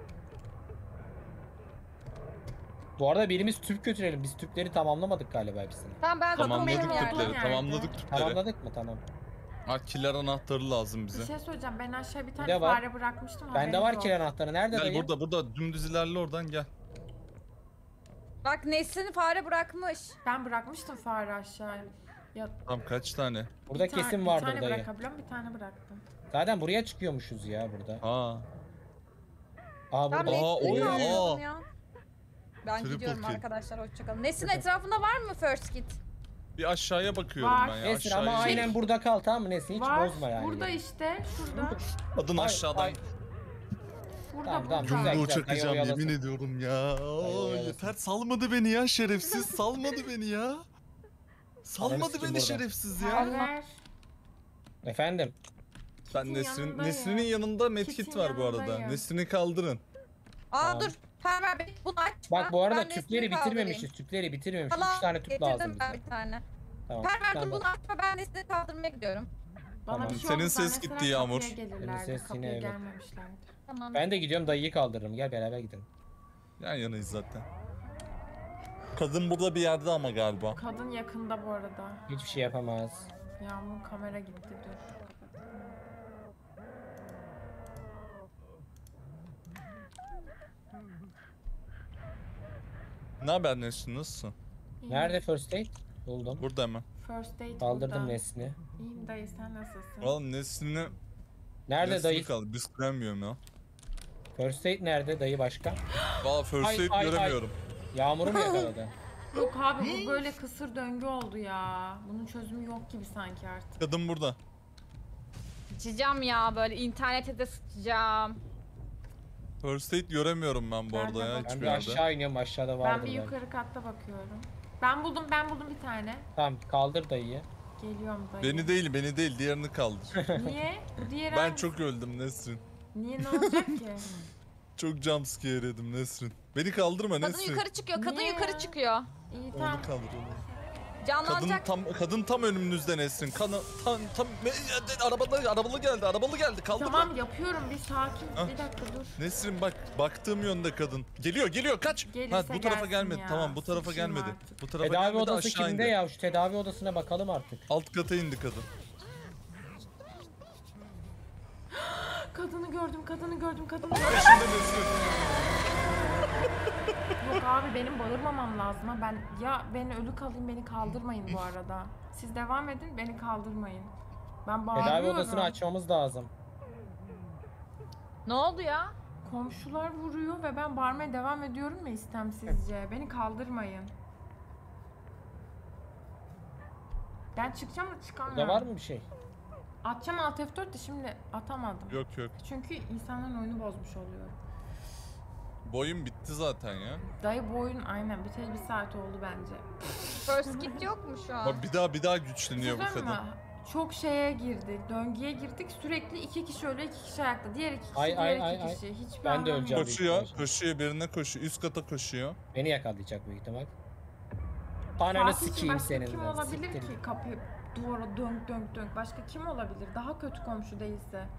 Bu arada birimiz tüp götürelim. Biz tüpleri tamamlamadık galiba hepsini. Tamam ben Tamamladık benim dokunuyorum olduğum yani. tüpleri. yerde. Tamamladık tüpleri. Tamamladık mı? Tamam. Ha, kiler anahtarı lazım Bir bize. şey söyleyeceğim. Ben aşağı bir de tane var. fare bırakmıştım. Bende haberiniz var olsun. kiler anahtarı. Nerede Gel dayı? burada dümdüz ilerle oradan gel. Bak Nesrin'i fare bırakmış. Ben bırakmıştım fare aşağıya. Ya Tamam, kaç tane? Burada bir tane- kesin vardır Bir tane dayı. bırakabiliyorum, bir tane bıraktım. Zaten buraya çıkıyormuşuz ya burada. Aa. Aa Tam burada. Nesrin'i oy, kaldırdım aa. ya. Ben Triple gidiyorum kill. arkadaşlar, hoşçakalın. Nesrin etrafında var mı first kit? Bir aşağıya bakıyorum Var. ben ya. Nesrin ama aşağıya. aynen burada kal, tamam mı Nesrin? Hiç Var. bozma yani. Burada işte. Şurada. Kadın Ay, aşağıdan. ay. Burada. Tamam, tamam, burada. güzel. Yumruğu dayı çakacağım oyalasın. yemin ediyorum ya. oyalasın. Yeter, salmadı beni ya şerefsiz. Salmadı beni ya. Salmadı sikim beni burada. şerefsiz ya. Haber. Efendim. Ben Kit'in yanındayım. Nesrin'in yanında medkit Kit'in var bu arada. yanındayım. Nesrin'i kaldırın. Aa Tamam. dur. Perver Bey bunu açma. Bak bu arada Ben tüpleri Nesrin'i kaldırayım. bitirmemişiz. Tüpleri bitirmemişiz. Tamam, 3 tane tüp getirdim lazım ben bize. bir tane. Tamam. Perver dur tamam. bunu açma, ben Nesrin'i kaldırmaya gidiyorum. Bana Tamam. bir şey Senin olursa ses mesela gitti Yağmur. kapıya gelirlerdi. Senin ses Kapıya yine evet. gelmemişlerdi. Tamam. Ben de gidiyorum dayıyı kaldırırım. Gel beraber gidelim. Yan yanayız zaten. Kadın burada bir yerde ama galiba. Kadın yakında bu arada. Hiçbir şey yapamaz. Yağmur kamera gitti dur. Ne haber Nesrin, nasılsın? İyiyim. Nerede first aid? Buldum. Burada hemen. First aid Kaldırdım burada. Nesrin'i. İyiyim dayı sen nasılsın? Oğlum Nesrin'i... Nerede Nesrin'i dayı? kaldı. Biz kıramıyorum ya. First aid nerede dayı başka? Valla first Ay, aid ay, ay. göremiyorum. Yağmuru mu yakaladı? Yok abi bu böyle kısır döngü oldu ya. Bunun çözümü yok gibi sanki artık. Kadın burada. Sıçacağım ya, böyle internete de sıçacağım. First aid göremiyorum ben bu Ben arada de ya bak- Ben hiçbir bir yerde. aşağı iniyorum aşağıda vardır Ben bir belki. yukarı katta bakıyorum. Ben buldum bir tane. Tamam kaldır dayıyı. Geliyorum dayı. Beni değil diğerini kaldır. Niye? Bu diğer Ben hangisi? çok öldüm Nesrin. Niye ne olacak ki? Çok jumpscare yedim Nesrin. Beni kaldırma Kadın Nesrin. yukarı çıkıyor, kadın Niye yukarı ya? çıkıyor. İyi tamam. Onu kaldır onu. Canlanacak. Kadın tam önümüzde Nesrin. Tam arabalı geldi. Kaldırma. Tamam yapıyorum bir sakin. Ha? Bir dakika dur. Nesrin bak baktığım yönde kadın. Geliyor kaç. Gelirse Bu tarafa gelsin gelmedi. ya. Tamam bu tarafa Sıçayım gelmedi. artık. Bu tarafa Tedavi gelmedi odası aşağı kimde indi. ya? Şu tedavi odasına bakalım artık. Alt kata indi kadın. Kadını gördüm. Peşinde Nesrin. Yok abi benim bağırmamam lazım ha. Ben ölü kalayım beni kaldırmayın bu arada. Siz devam edin beni kaldırmayın. Ben bağırıyorum. Tedavi odasını açmamız lazım. Ne oldu ya? Komşular vuruyor ve ben bağırmaya devam ediyorum mu istemsizce? Beni kaldırmayın. Ben çıkacağım da çıkamıyorum. Burada var mı bir şey? Atacağım Alt F4 de şimdi atamadım. Yok. Çünkü insanların oyunu bozmuş oluyorum. Boyun bitti zaten ya. Dayı bu oyun aynen biteli 1 saat oldu bence. First kit yok mu şu an? Bak bir daha güçleniyor bu Söyleyeyim kadın. mi? Çok şeye girdik, döngüye girdik. Sürekli 2 kişi ölüyor, 2 kişi ayakta. Diğer 2 kişi, Ay, diğer ay, 2 ay, kişi. Hiçbir Ben de anlamı yok. öleceğim. Koşuyor birine koşuyor. Üst kata koşuyor. Beni yakalayacak büyük ihtimal. Ananı Fatih sikeyim başka senin. kim lan, olabilir siktir ki git. kapıyı duvara dönk. Başka kim olabilir? Daha kötü komşu değilse.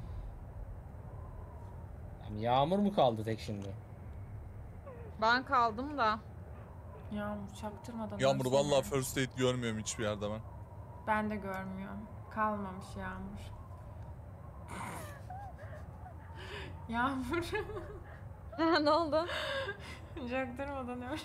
Tamam, Yağmur mu kaldı tek şimdi? Ben kaldım da. Yağmur çaktırmadan Yağmur ölsene. vallahi first aid görmüyorum hiçbir yerde ben. Ben de görmüyorum. Kalmamış Yağmur. Yağmur. Ne oldu? Çaktırmadan öl.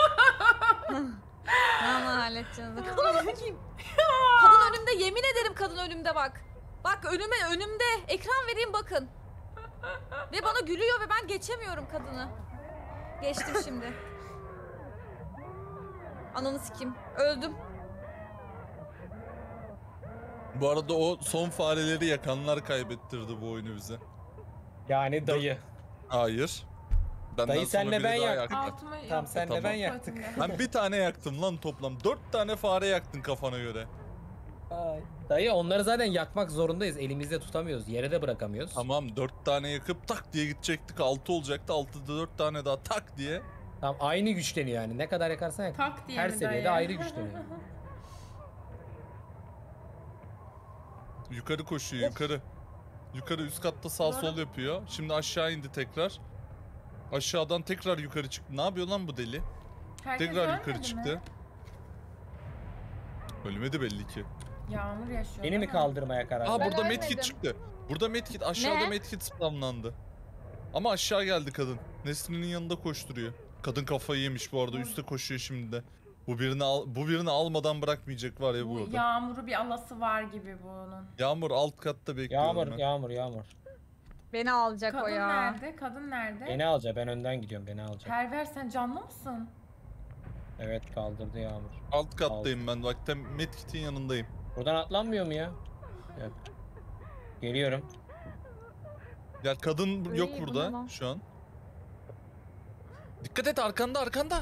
Hemen halledeceğiz. Kadına bakayım. Kadın önümde, yemin ederim kadın önümde bak. Bak önümde. Ekran vereyim bakın. Ve bana gülüyor ve ben geçemiyorum kadını. Geçtim şimdi. Ananı sikeyim. Öldüm. Bu arada o son fareleri yakanlar kaybettirdi bu oyunu bize. Yani dayı. Hayır. Benden Dayı, sonra senle biri ben daha yaktım. yaktı. Altıma Tamam, senle Tamam. ben yaktık. Ben bir tane yaktım lan toplam. 4 tane fare yaktın kafana göre. Ay. Dayı onları zaten yakmak zorundayız. Elimizde tutamıyoruz. Yere de bırakamıyoruz. Tamam 4 tane yakıp tak diye gidecektik. 6 olacaktı. 6'da 4 tane daha tak diye. Tamam aynı güçleniyor yani. Ne kadar yakarsan yak. Tak diye Her mi seviyede dayı? ayrı güçleniyor. Yukarı koşuyor yukarı. Yukarı üst katta sağ sol yapıyor. Şimdi aşağı indi tekrar. Aşağıdan tekrar yukarı çıktı. Ne yapıyor lan bu deli? Herkes Tekrar ölmedi yukarı mi? çıktı. Ölmedi belli ki. Yağmur yaşıyor. Beni değil mi kaldırmaya karar Aa verdin? Ben burada ölmedim. medkit çıktı. Burada medkit aşağıda Ne? medkit spamlandı. Ama aşağı geldi kadın. Nesrin'in yanında koşturuyor. Kadın kafayı yemiş bu arada üste koşuyor şimdi de. Bu birini almadan bırakmayacak var ya Bu burada. Yağmuru bir alası var gibi bunun. Yağmur alt katta bekliyorum Yağmur. Beni alacak o Kadın ya. nerede? Kadın nerede? Beni alacak. Ben önden gidiyorum. Beni alacak. Perver sen canlı mısın? Evet kaldırdı Yağmur. Alt kattayım ben. Bak medkit'in yanındayım. Buradan atlanmıyor mu ya? Yok. Geliyorum. Ya kadın yok bu ne burada lan? şu an. Dikkat et arkanda.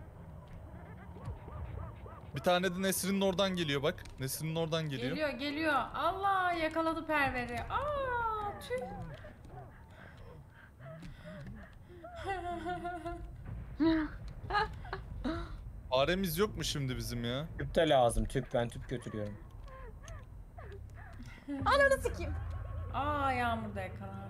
Bir tane de Nesrin'in oradan geliyor bak. Nesrin'in oradan geliyor. Geliyor. Allah yakaladı Perver'i. Aa tüh. Faremiz yok mu şimdi bizim ya? Tüp de lazım. Tüp, ben tüp götürüyorum. Ananı sikeyim. Aa Yağmur da yakalandı.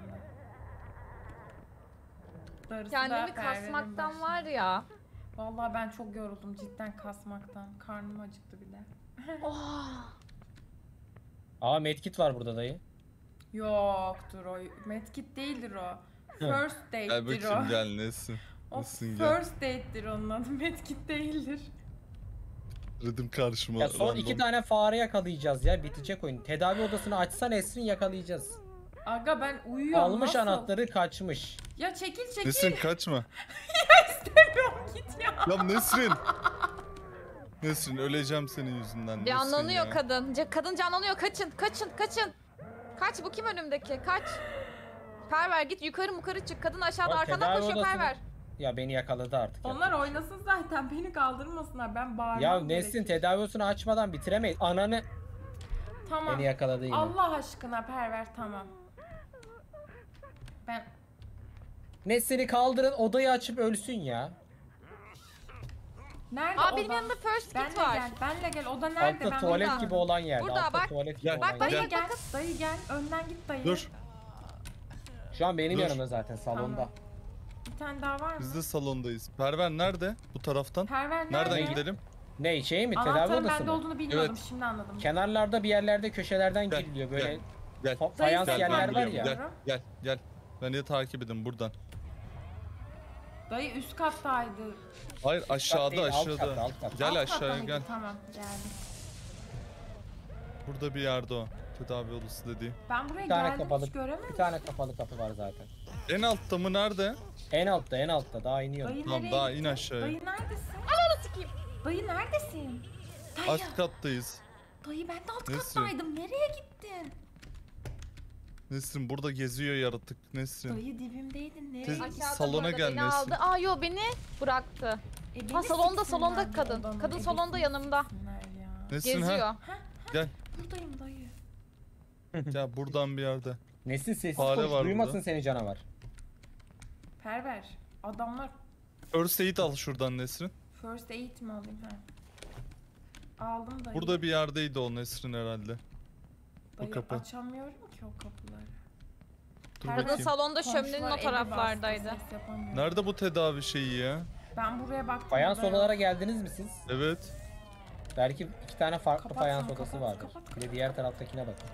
Darısı da Kendimi Perver'in kasmaktan başına. var ya. Vallahi ben çok yoruldum cidden kasmaktan. Karnım acıktı bile. Oh. Aa medkit var burada dayı. Yoktur o. Medkit değildir o. First Gel date'dir o. bakayım gel Nesin. O Nesin gel. first date'dir onun adı. Medkit değildir. Rıdım karşıma. Ya son random. 2 tane fare yakalayacağız ya. Bitecek oyun. Tedavi odasını açsan Esrin yakalayacağız. Aga ben uyuyorum. Almış nasıl? anahtarı kaçmış. Ya çekil çekil. Nesrin kaçma. İstemiyorum git ya. Ya Nesrin. Nesrin öleceğim senin yüzünden. Nesrin Canlanıyor ya. kadın. Kadın canlanıyor. Kaçın, kaçın, kaçın. Kaç, bu kim önümdeki? Kaç. Perver git yukarı çık. Kadın aşağıda Bak, arkandan tedavi koşuyor odasına- Perver. Ya beni yakaladı artık. Onlar oynasın zaten beni kaldırmasınlar. Ben bağırmam Ya gerekir. Nesrin tedavi odasını açmadan bitiremeyiz. Ananı Tamam. beni yakaladı yine. Allah aşkına Perver tamam. Ben Nesrin'i kaldırın odayı açıp ölsün ya. nerede Aa oda? benim yanımda first Benle kit var. gel. Benle gel. Oda nerede? Altta Ben tuvalet burada. gibi olan yerde. Burada, Altta bak. tuvalet gibi Gel, olan Bak, bak, yerde. Dayı bak. gel. Dayı gel. Önden git dayı. Dur. Şu an benim Dur. yanımda zaten salonda. Tamam. Bir tane daha var mı? Biz de salondayız. Perver nerede? Bu taraftan. Perver nerede? Nereden gidelim? Ne şey mi? Tedavi Anahtarın odası bende mı? olduğunu bilmiyordum. Evet. Şimdi anladım. Kenarlarda bir yerlerde köşelerden Gel, giriliyor böyle. gel. Gel. Fayans Dayı, yerler ben var biliyorum, ya. gel. Gel. Beni de takip edin buradan. Dayı üst kattaydı. Hayır aşağıda değil, alt aşağıda. katta, alt katta. Gel Alt katta aşağıya mıydı? gel. Tamam geldim. Burada bir yerde o. Tedavi odası dediğim. Ben buraya Bir tane geldim kapalı, hiç göremedim. bir tane kapalı kapı var zaten. En altta mı nerede? En altta daha iniyorum. Dayı Tamam, nereye daha gittin? in aşağıya. Dayı neredesin? Ananı sikeyim. Dayı neredesin? Dayı. Alt kattayız. Dayı ben de alt Nesrin. kattaydım. Nereye gittin? Nesrin burada geziyor yaratık. Nesrin. Dayı dibimdeydin. Nereye Tez- gittin? Aşağıda Salona bu arada, gel beni Nesin. aldı. Aa yo beni bıraktı. Beni Ha salonda siksinler bu kadın. odanın, Kadın salonda ebesini yanımda. siksinler ya. Nesrin Geziyor. ha? Gel. Buradayım dayı. Ya buradan bir yerde. Nesin sessiz Fare konuş var duymasın burada. seni canavar. Perver. Adamlar First aid al şuradan Nesrin. first aid mi alayım ha? Aldım dayı. Burada bir yerdeydi o Nesrin herhalde. Dayı, kapı. açamıyorum ki o kapıları. Dur Perver- Kadın bakayım. salonda Komşular şöminenin o evi taraflardaydı. bastı, ses yapamıyorum. Nerede bu tedavi şeyi ya? Ben buraya baktım. Fayans burada yok. odalara geldiniz mi siz? Evet. Belki 2 tane farklı Kapat fayans şunu, odası kapat, vardır. kapat, Bir de diğer taraftakine bakın.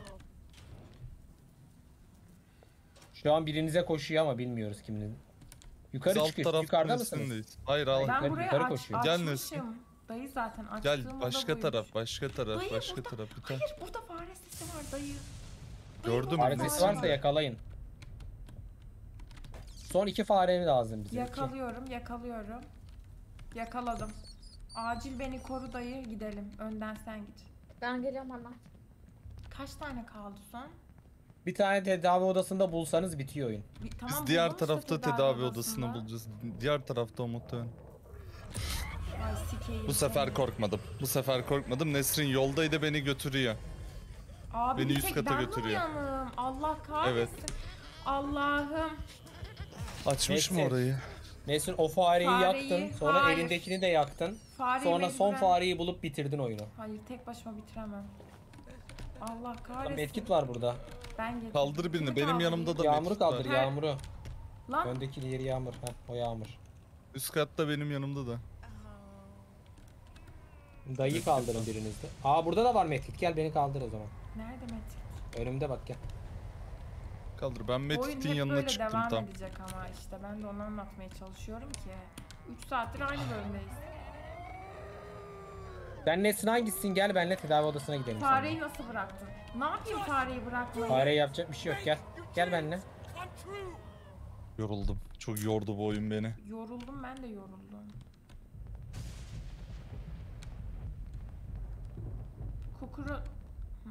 Şu an birinize koşuyor ama bilmiyoruz kimin. Yukarı Biz alt çıkıyor. Siz taraf yukarıda mısınız? kulesindeyiz. Hayır al. Ben Yukarı- buraya yukarı koşuyor. Gel açmışım. Nesin. Dayı zaten açtığım Gel oda başka buymuş. taraf, başka taraf, Dayı, başka burada- taraf. Bir tane. Hayır burada fare sesi var dayı. Dayı, Gördüm. burada Fare Nesin. sesi varsa yakalayın. Son 2 fare lazım bize. 2. Yakalıyorum. Yakaladım. Acil beni koru dayı gidelim. Önden sen git. Ben geliyorum hemen. Kaç tane kaldı son? Bir tane tedavi odasında bulsanız bitiyor oyun. Tamam, Biz diğer buldum işte tarafta tedavi odasını bulacağız. Diğer tarafta o muhtemelen. Ay sikeyim Bu sefer seni. korkmadım. Bu sefer korkmadım. Nesrin yoldaydı beni götürüyor. Abi beni bir üst tek kata ben mi götürüyor. uyanığım? Allah kahretsin. Allah'ım. Açmış mı Neyse. orayı? Nesrin o fareyi Fareyi, yaktın. Sonra hayır. elindekini de yaktın. Fareyi Sonra son mecburen- fareyi bulup bitirdin oyunu. Hayır tek başıma bitiremem. Allah Lan kahretsin. medkit var burada. Ben getirdim. Kaldır birini. Kimi Benim kaldırayım? yanımda da Yağmuru medkit kaldır var. Her- yağmuru. Lan Öndeki diğeri yağmur. Heh, o yağmur. Üst katta benim yanımda da. Dayı kaldırın biriniz de. Aa burada da var medkit. Gel beni kaldır o zaman. nerede Metin? Önümde bak gel. Kaldır. Ben Oyun Medkit'in hep yanına böyle çıktım devam tam. edecek ama işte ben de onu anlatmaya çalışıyorum ki. 3 saattir aynı bölümdeyiz. Sen Nesrin hangisisin? Gel benimle tedavi odasına gidelim. Fareyi nasıl bıraktın? Ne yapayım fareyi bırakmayı? Fareye yapacak bir şey yok gel. Gel benimle. Yoruldum. Çok yordu bu oyun beni. Yoruldum ben de yoruldum. Kukuru... Hı.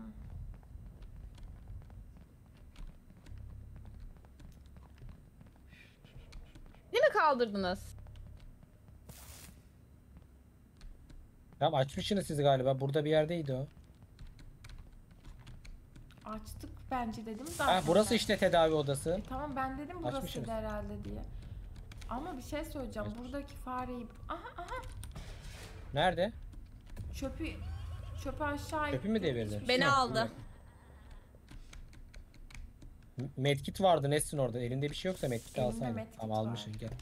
Değil mi kaldırdınız? Tamam açmışsınız siz galiba. Burada bir yerdeydi o. Açtık bence dedim zaten. Ha burası ben. işte tedavi odası. Tamam ben dedim burasıydı Açmışsınız. herhalde diye. Ama bir şey söyleyeceğim. Buradaki fareyi... Aha Nerede? çöpü aşağı Çöpü mü devirdi? Beni aldı. Medkit vardı Nesrin orada. Elinde bir şey yoksa medkit Elimde alsaydın. medkit Tamam var. almışsın gel.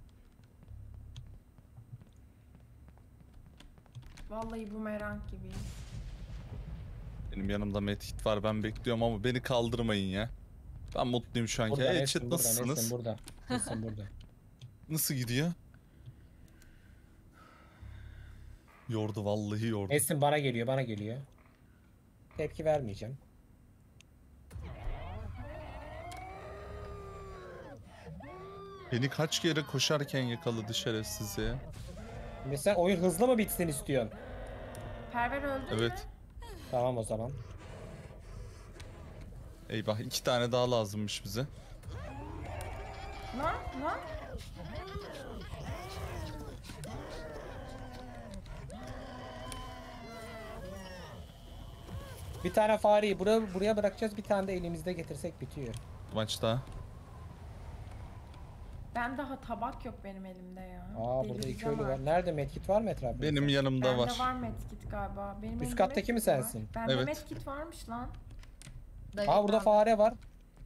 Vallahi bumerang gibi. Benim yanımda medkit var, ben bekliyorum ama beni kaldırmayın ya. Ben mutluyum şu anki. Burada Hey Nesrin chat, burada. nasılsınız? Nesrin burada. Nesrin burada. Nasıl gidiyor? Yordu, vallahi yordu. Nesrin bana geliyor bana geliyor. Tepki vermeyeceğim. Beni kaç kere koşarken yakaladı şerefsiz ya. Mesela oyun hızlı mı bitsin istiyorsun? Perver öldü mü? Evet. Tamam o zaman. Eyvah, 2 tane daha lazımmış bize. Lan. Bir tane fareyi buraya bırakacağız. Bir tane de elimizde getirsek bitiyor. Maç daha. Ben daha tabak yok benim elimde ya. Aa burada iki Delireceğim ölü var. artık. Nerede medkit var mı etrafında? Benim yanımda Bende var. var medkit galiba. Benim Üst elimde kattaki mi medkit var. sensin? Bende Evet. medkit varmış lan. Aa burada fare var.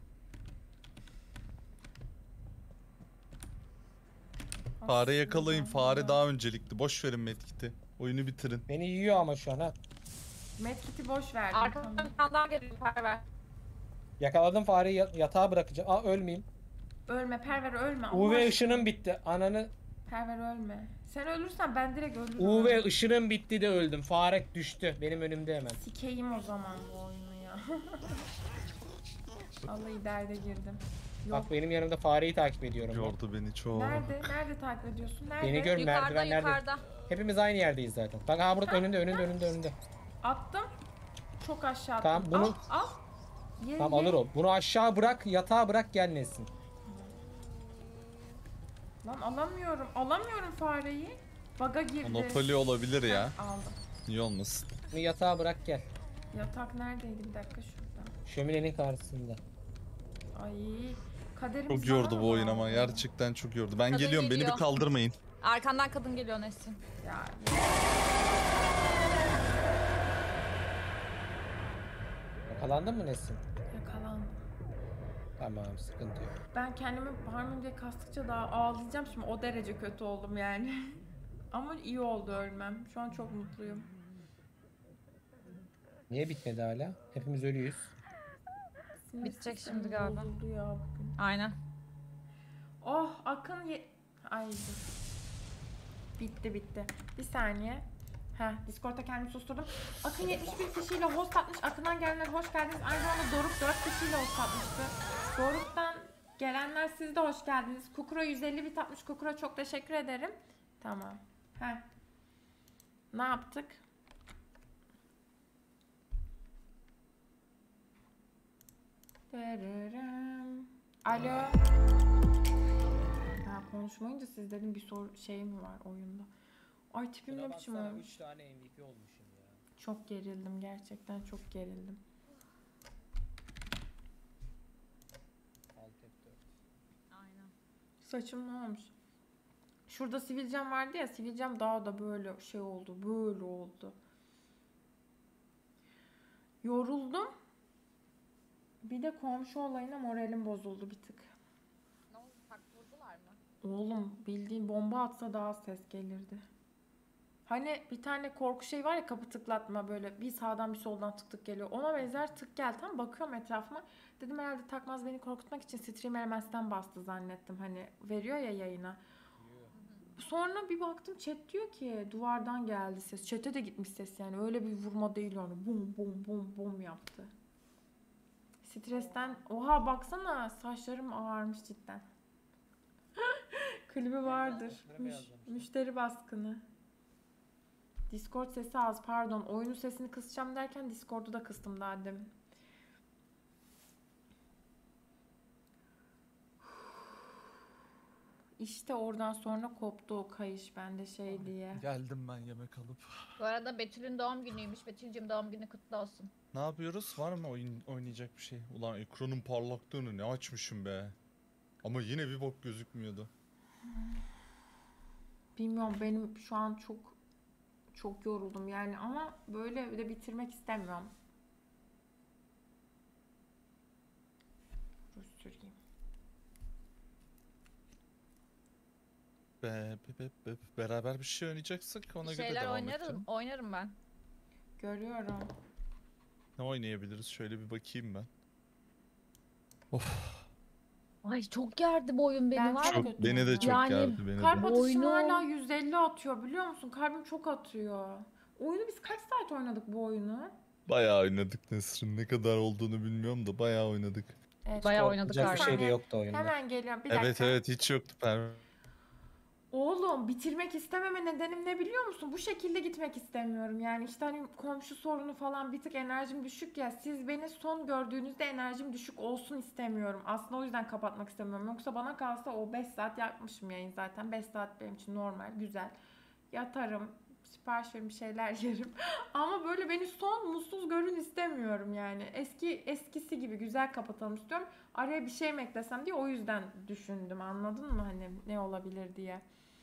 Fare yakalayın. Fare Aslında. daha öncelikli. Boş verin medkit'i. Oyunu bitirin. Beni yiyor ama şu an ha. Medkit'i boş verdim. Arkamdan Tamam. bir tane daha geliyor Perver. Yakaladım fareyi yatağa bırakacağım. Aa ölmeyeyim. Ölme Perver ölme. Allah UV aşkına. ışının bitti. Ananı. Perver ölme. Sen ölürsen ben direkt ölürüm. UV ışının bitti de öldüm. Fare düştü. Benim önümde hemen. Sikeyim o zaman bu oyunu ya. Vallahi derde girdim. Yok. Bak benim yanımda fareyi takip ediyorum. ben. Yordu beni çok. Nerede takip ediyorsun? Nerede? Beni gör Yukarıda merdivenlerde. yukarıda. Hepimiz aynı yerdeyiz zaten. Bak aha burada önünde. Attım. Çok aşağı attım. Tamam, bunu- Al. Ye, Tamam ye. alır o. Bunu aşağı bırak, yatağa bırak gelmesin. Lan alamıyorum fareyi. Baga girdi. Monopoly olabilir ya. Aldım. Niye olmasın? Bunu yatağa bırak gel. Yatak neredeydi? Bir dakika şurada. Şöminenin karşısında. Ay. Kaderimiz Çok yordu bana bu mı oyun ama aldı? gerçekten çok yordu. Ben Kadın geliyorum, beni geliyor. bir kaldırmayın. Arkandan kadın geliyor Nesrin. Ya, Yakalandın mı Nesin? yakalandım. Tamam sıkıntı yok. Ben kendimi bağırmayayım diye kastıkça daha ağlayacağım şimdi, o derece kötü oldum yani. Ama iyi oldu ölmem. Şu an çok mutluyum. Niye bitmedi hala? Hepimiz ölüyüz. Sinir Bitecek sistemim şimdi galiba. bozuldu ya bugün. Aynen. Oh Akın Ay dur. Bitti. Bir saniye. Discord'da kendimi susturdum. Akın 71 kişiyle host atmış. Akın'dan gelenler hoş geldiniz. Aynı zamanda Doruk 4 kişiyle host atmıştı. Doruk'tan gelenler siz de hoş geldiniz. Kukura 150 bit atmış. Kukura çok teşekkür ederim. Tamam. Ne yaptık? Alo. Konuşmayınca siz dedim bir şey mi var oyunda? Ay tipim ne biçim olmuş. 3 tane MVP olmuşum ya. Çok gerildim, gerçekten çok gerildim. Aynen. Saçım ne olmuş? Şurada sivilcem vardı ya, sivilcem daha da böyle şey oldu, böyle oldu. Yoruldum. Bir de komşu olayına moralim bozuldu bir tık. Ne oldu? Taktırdılar mı? Oğlum bildiğin bomba atsa daha ses gelirdi. Hani bir tane korku şey var ya, kapı tıklatma, böyle bir sağdan bir soldan tık tık geliyor. Ona benzer tık geldi. Tam bakıyorum etrafıma. Dedim herhalde takmaz beni korkutmak için stream elemezden bastı zannettim. Hani veriyor ya yayına. Sonra bir baktım chat diyor ki duvardan geldi ses. Chat'e de gitmiş ses yani. Öyle bir vurma değil yani. Bum bum bum bum yaptı. Stresten. Oha baksana, saçlarım ağarmış cidden. Klibi vardır. Müşteri baskını. Discord sesi az, pardon. Oyunun sesini kısacağım derken Discord'u da kıstım daha demin. İşte oradan sonra koptu o kayış bende şey diye. Geldim ben yemek alıp. Bu arada Betül'ün doğum günüymüş. Betül'cüm doğum günü kutlu olsun. Ne yapıyoruz? Var mı oynayacak bir şey? Ulan ekranın parlaklığını ne açmışım be. Ama yine bir bok gözükmüyordu. Bilmiyorum, benim şu an çok yoruldum yani, ama böyle de bitirmek istemiyorum. Dur süreyim. Beraber bir şey oynayacaksak ona Bir göre şeyler devam edeceğim. oynarım ben. Görüyorum. Ne oynayabiliriz? Şöyle bir bakayım ben. Ay çok gerdi bu oyun beni Ben var çok ya. kötü Beni de çok Yani gerdi beni Kalp de. atışım Oyunu- hala 150 atıyor, biliyor musun? Kalbim çok atıyor. Oyunu biz kaç saat oynadık bu oyunu? Bayağı oynadık Nesrin. Ne kadar olduğunu bilmiyorum da bayağı oynadık. Evet. Bayağı oynadık Yapacak bir şey de saniye. yoktu oyunda. Hemen geliyorum, bir dakika. Evet evet hiç yoktu Pervin. Oğlum, bitirmek istememe nedenim ne biliyor musun? Bu şekilde gitmek istemiyorum. Yani işte hani komşu sorunu falan, bir tık enerjim düşük ya. Siz beni son gördüğünüzde enerjim düşük olsun istemiyorum. Aslında o yüzden kapatmak istemiyorum. Yoksa bana kalsa o 5 saat yapmışım yayın zaten. 5 saat benim için normal, güzel. Yatarım, sipariş verin, bir şeyler yerim. Ama böyle beni son mutsuz görün istemiyorum yani. Eskisi gibi güzel kapatalım istiyorum. Araya bir şey mi eklesem diye, o yüzden düşündüm. Anladın mı hani ne olabilir diye.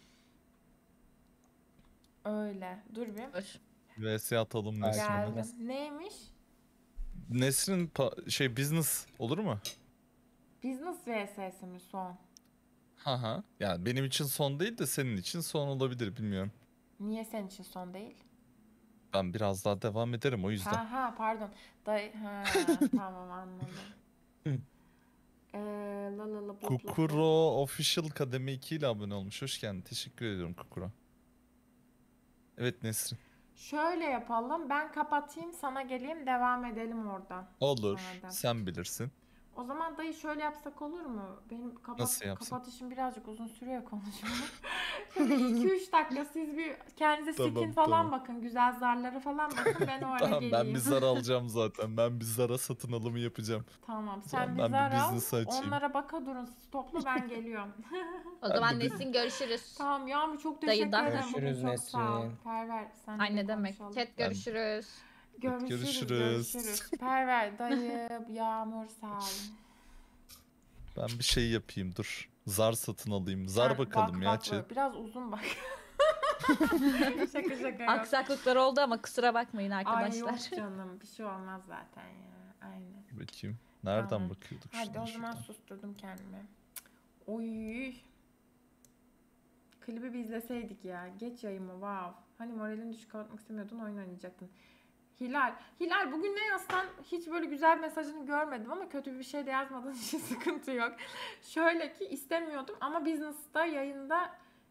Öyle. Dur bir. Dur. VS atalım Ay, Nesrin'e. Geldim. Neymiş? Nesrin business olur mu? Business vs'si mi son? Haha. Yani benim için son değil de senin için son olabilir bilmiyorum. Niye senin için son değil? Ben biraz daha devam ederim o yüzden. Ha pardon. Tamam, anladım. Hı. La la la bop, Kukuro Official Kademe 2 ile abone olmuş. Hoş geldin. Teşekkür ediyorum Kukuro. Evet Nesrin. Şöyle yapalım. Ben kapatayım, sana geleyim, devam edelim oradan. Olur. Madem. Sen bilirsin. O zaman dayı şöyle yapsak olur mu? Benim Nasıl yapsın? kapatışım birazcık uzun sürüyor konuşmam. Şöyle 2-3 dakika siz bir kendinize Tamam, skin falan tamam. bakın. Güzel zarlara falan bakın. Ben o ara Tamam geleyim. ben bir zar alacağım zaten. Ben bir zara satın alımı yapacağım. Tamam, sen Tamam, bir ben bir zar al. business açayım. Onlara baka durun. Siz topla, ben geliyorum. O Ben zaman de bir- Nesin görüşürüz. Tamam Yağmur, çok Dayı teşekkür da. ederim. Bugün Görüşürüz çok sağ ol. Nesrin. Perver, sen Ay ne demek. konuşalım. Chat görüşürüz. Görüşürüz. Perver, dayı, Yağmur, sağ olun. Ben bir şey yapayım dur. Zar satın alayım. Zar Sen bakalım ya bak, chat. biraz uzun bak. şaka yok. Aksaklıklar oldu ama kusura bakmayın Ay arkadaşlar. yok canım, bir şey olmaz zaten ya. Aynen. Bakayım. Nereden Tamam. bakıyorduk Hadi şuna, o zaman şuradan. susturdum kendimi. Oy. Klibi bir izleseydik ya. Geç yayımı, wow. Hani moralini düşük kapatmak istemiyordun, oyun oynayacaktın. Hilal bugün ne yazsan hiç böyle güzel mesajını görmedim, ama kötü bir şey de yazmadığın için sıkıntı yok. Şöyle ki, istemiyordum ama business'ta yayında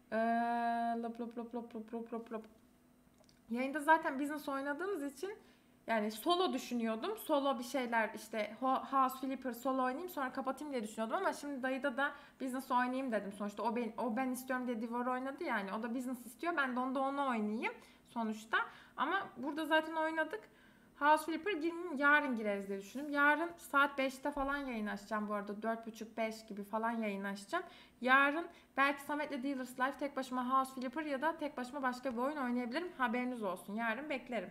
lop. Yayında zaten business oynadığımız için yani solo düşünüyordum. Solo bir şeyler işte House Flipper solo oynayayım sonra kapatayım diye düşünüyordum, ama şimdi dayıda da business oynayayım dedim. Sonuçta o ben istiyorum diye Divor oynadı yani. O da business istiyor. Ben de onu oynayayım sonuçta. Ama burada zaten oynadık. House Flipper yarın gireriz diye düşündüm. Yarın saat 5'te falan yayın açacağım bu arada. 4.30-5 gibi falan yayın açacağım. Yarın belki Samet'le Dealers Live tek başıma House Flipper ya da tek başıma başka bir oyun oynayabilirim. Haberiniz olsun. Yarın beklerim.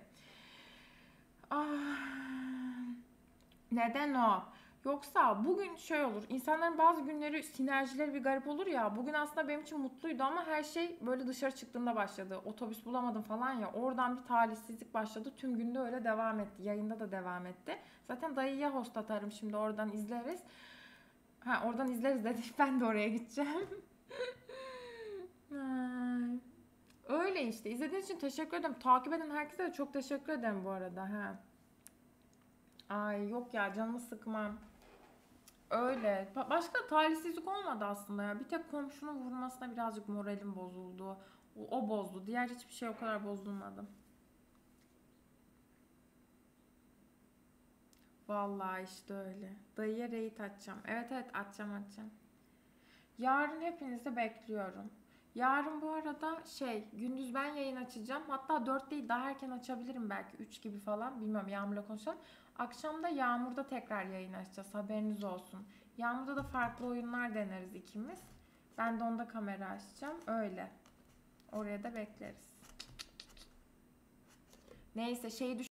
Neden o? Yoksa bugün şey olur. İnsanların bazı günleri sinerjileri bir garip olur ya. Bugün aslında benim için mutluydu ama her şey böyle dışarı çıktığında başladı. Otobüs bulamadım falan ya. Oradan bir talihsizlik başladı. Tüm günde öyle devam etti. Yayında da devam etti. Zaten dayıya host atarım şimdi, oradan izleriz. Oradan izleriz dedik. Ben de oraya gideceğim. Öyle işte. İzlediğiniz için teşekkür ederim. Takip eden herkese de çok teşekkür ederim bu arada. Ay yok ya, canımı sıkmam. Öyle. Başka talihsizlik olmadı aslında ya. Bir tek komşunun vurmasına birazcık moralim bozuldu. O bozdu. Diğer hiçbir şey o kadar bozulmadı. Vallahi işte öyle. Dayıya raid atacağım. Evet atacağım. Yarın hepinizi bekliyorum. Yarın bu arada gündüz ben yayın açacağım. Hatta 4 değil, daha erken açabilirim belki 3 gibi falan. Bilmiyorum, Yağmur'la konuşalım. Akşam da Yağmur'da tekrar yayın açacağız. Haberiniz olsun. Yağmur'da da farklı oyunlar deneriz ikimiz. Ben de onda kamera açacağım. Öyle. Oraya da bekleriz. Neyse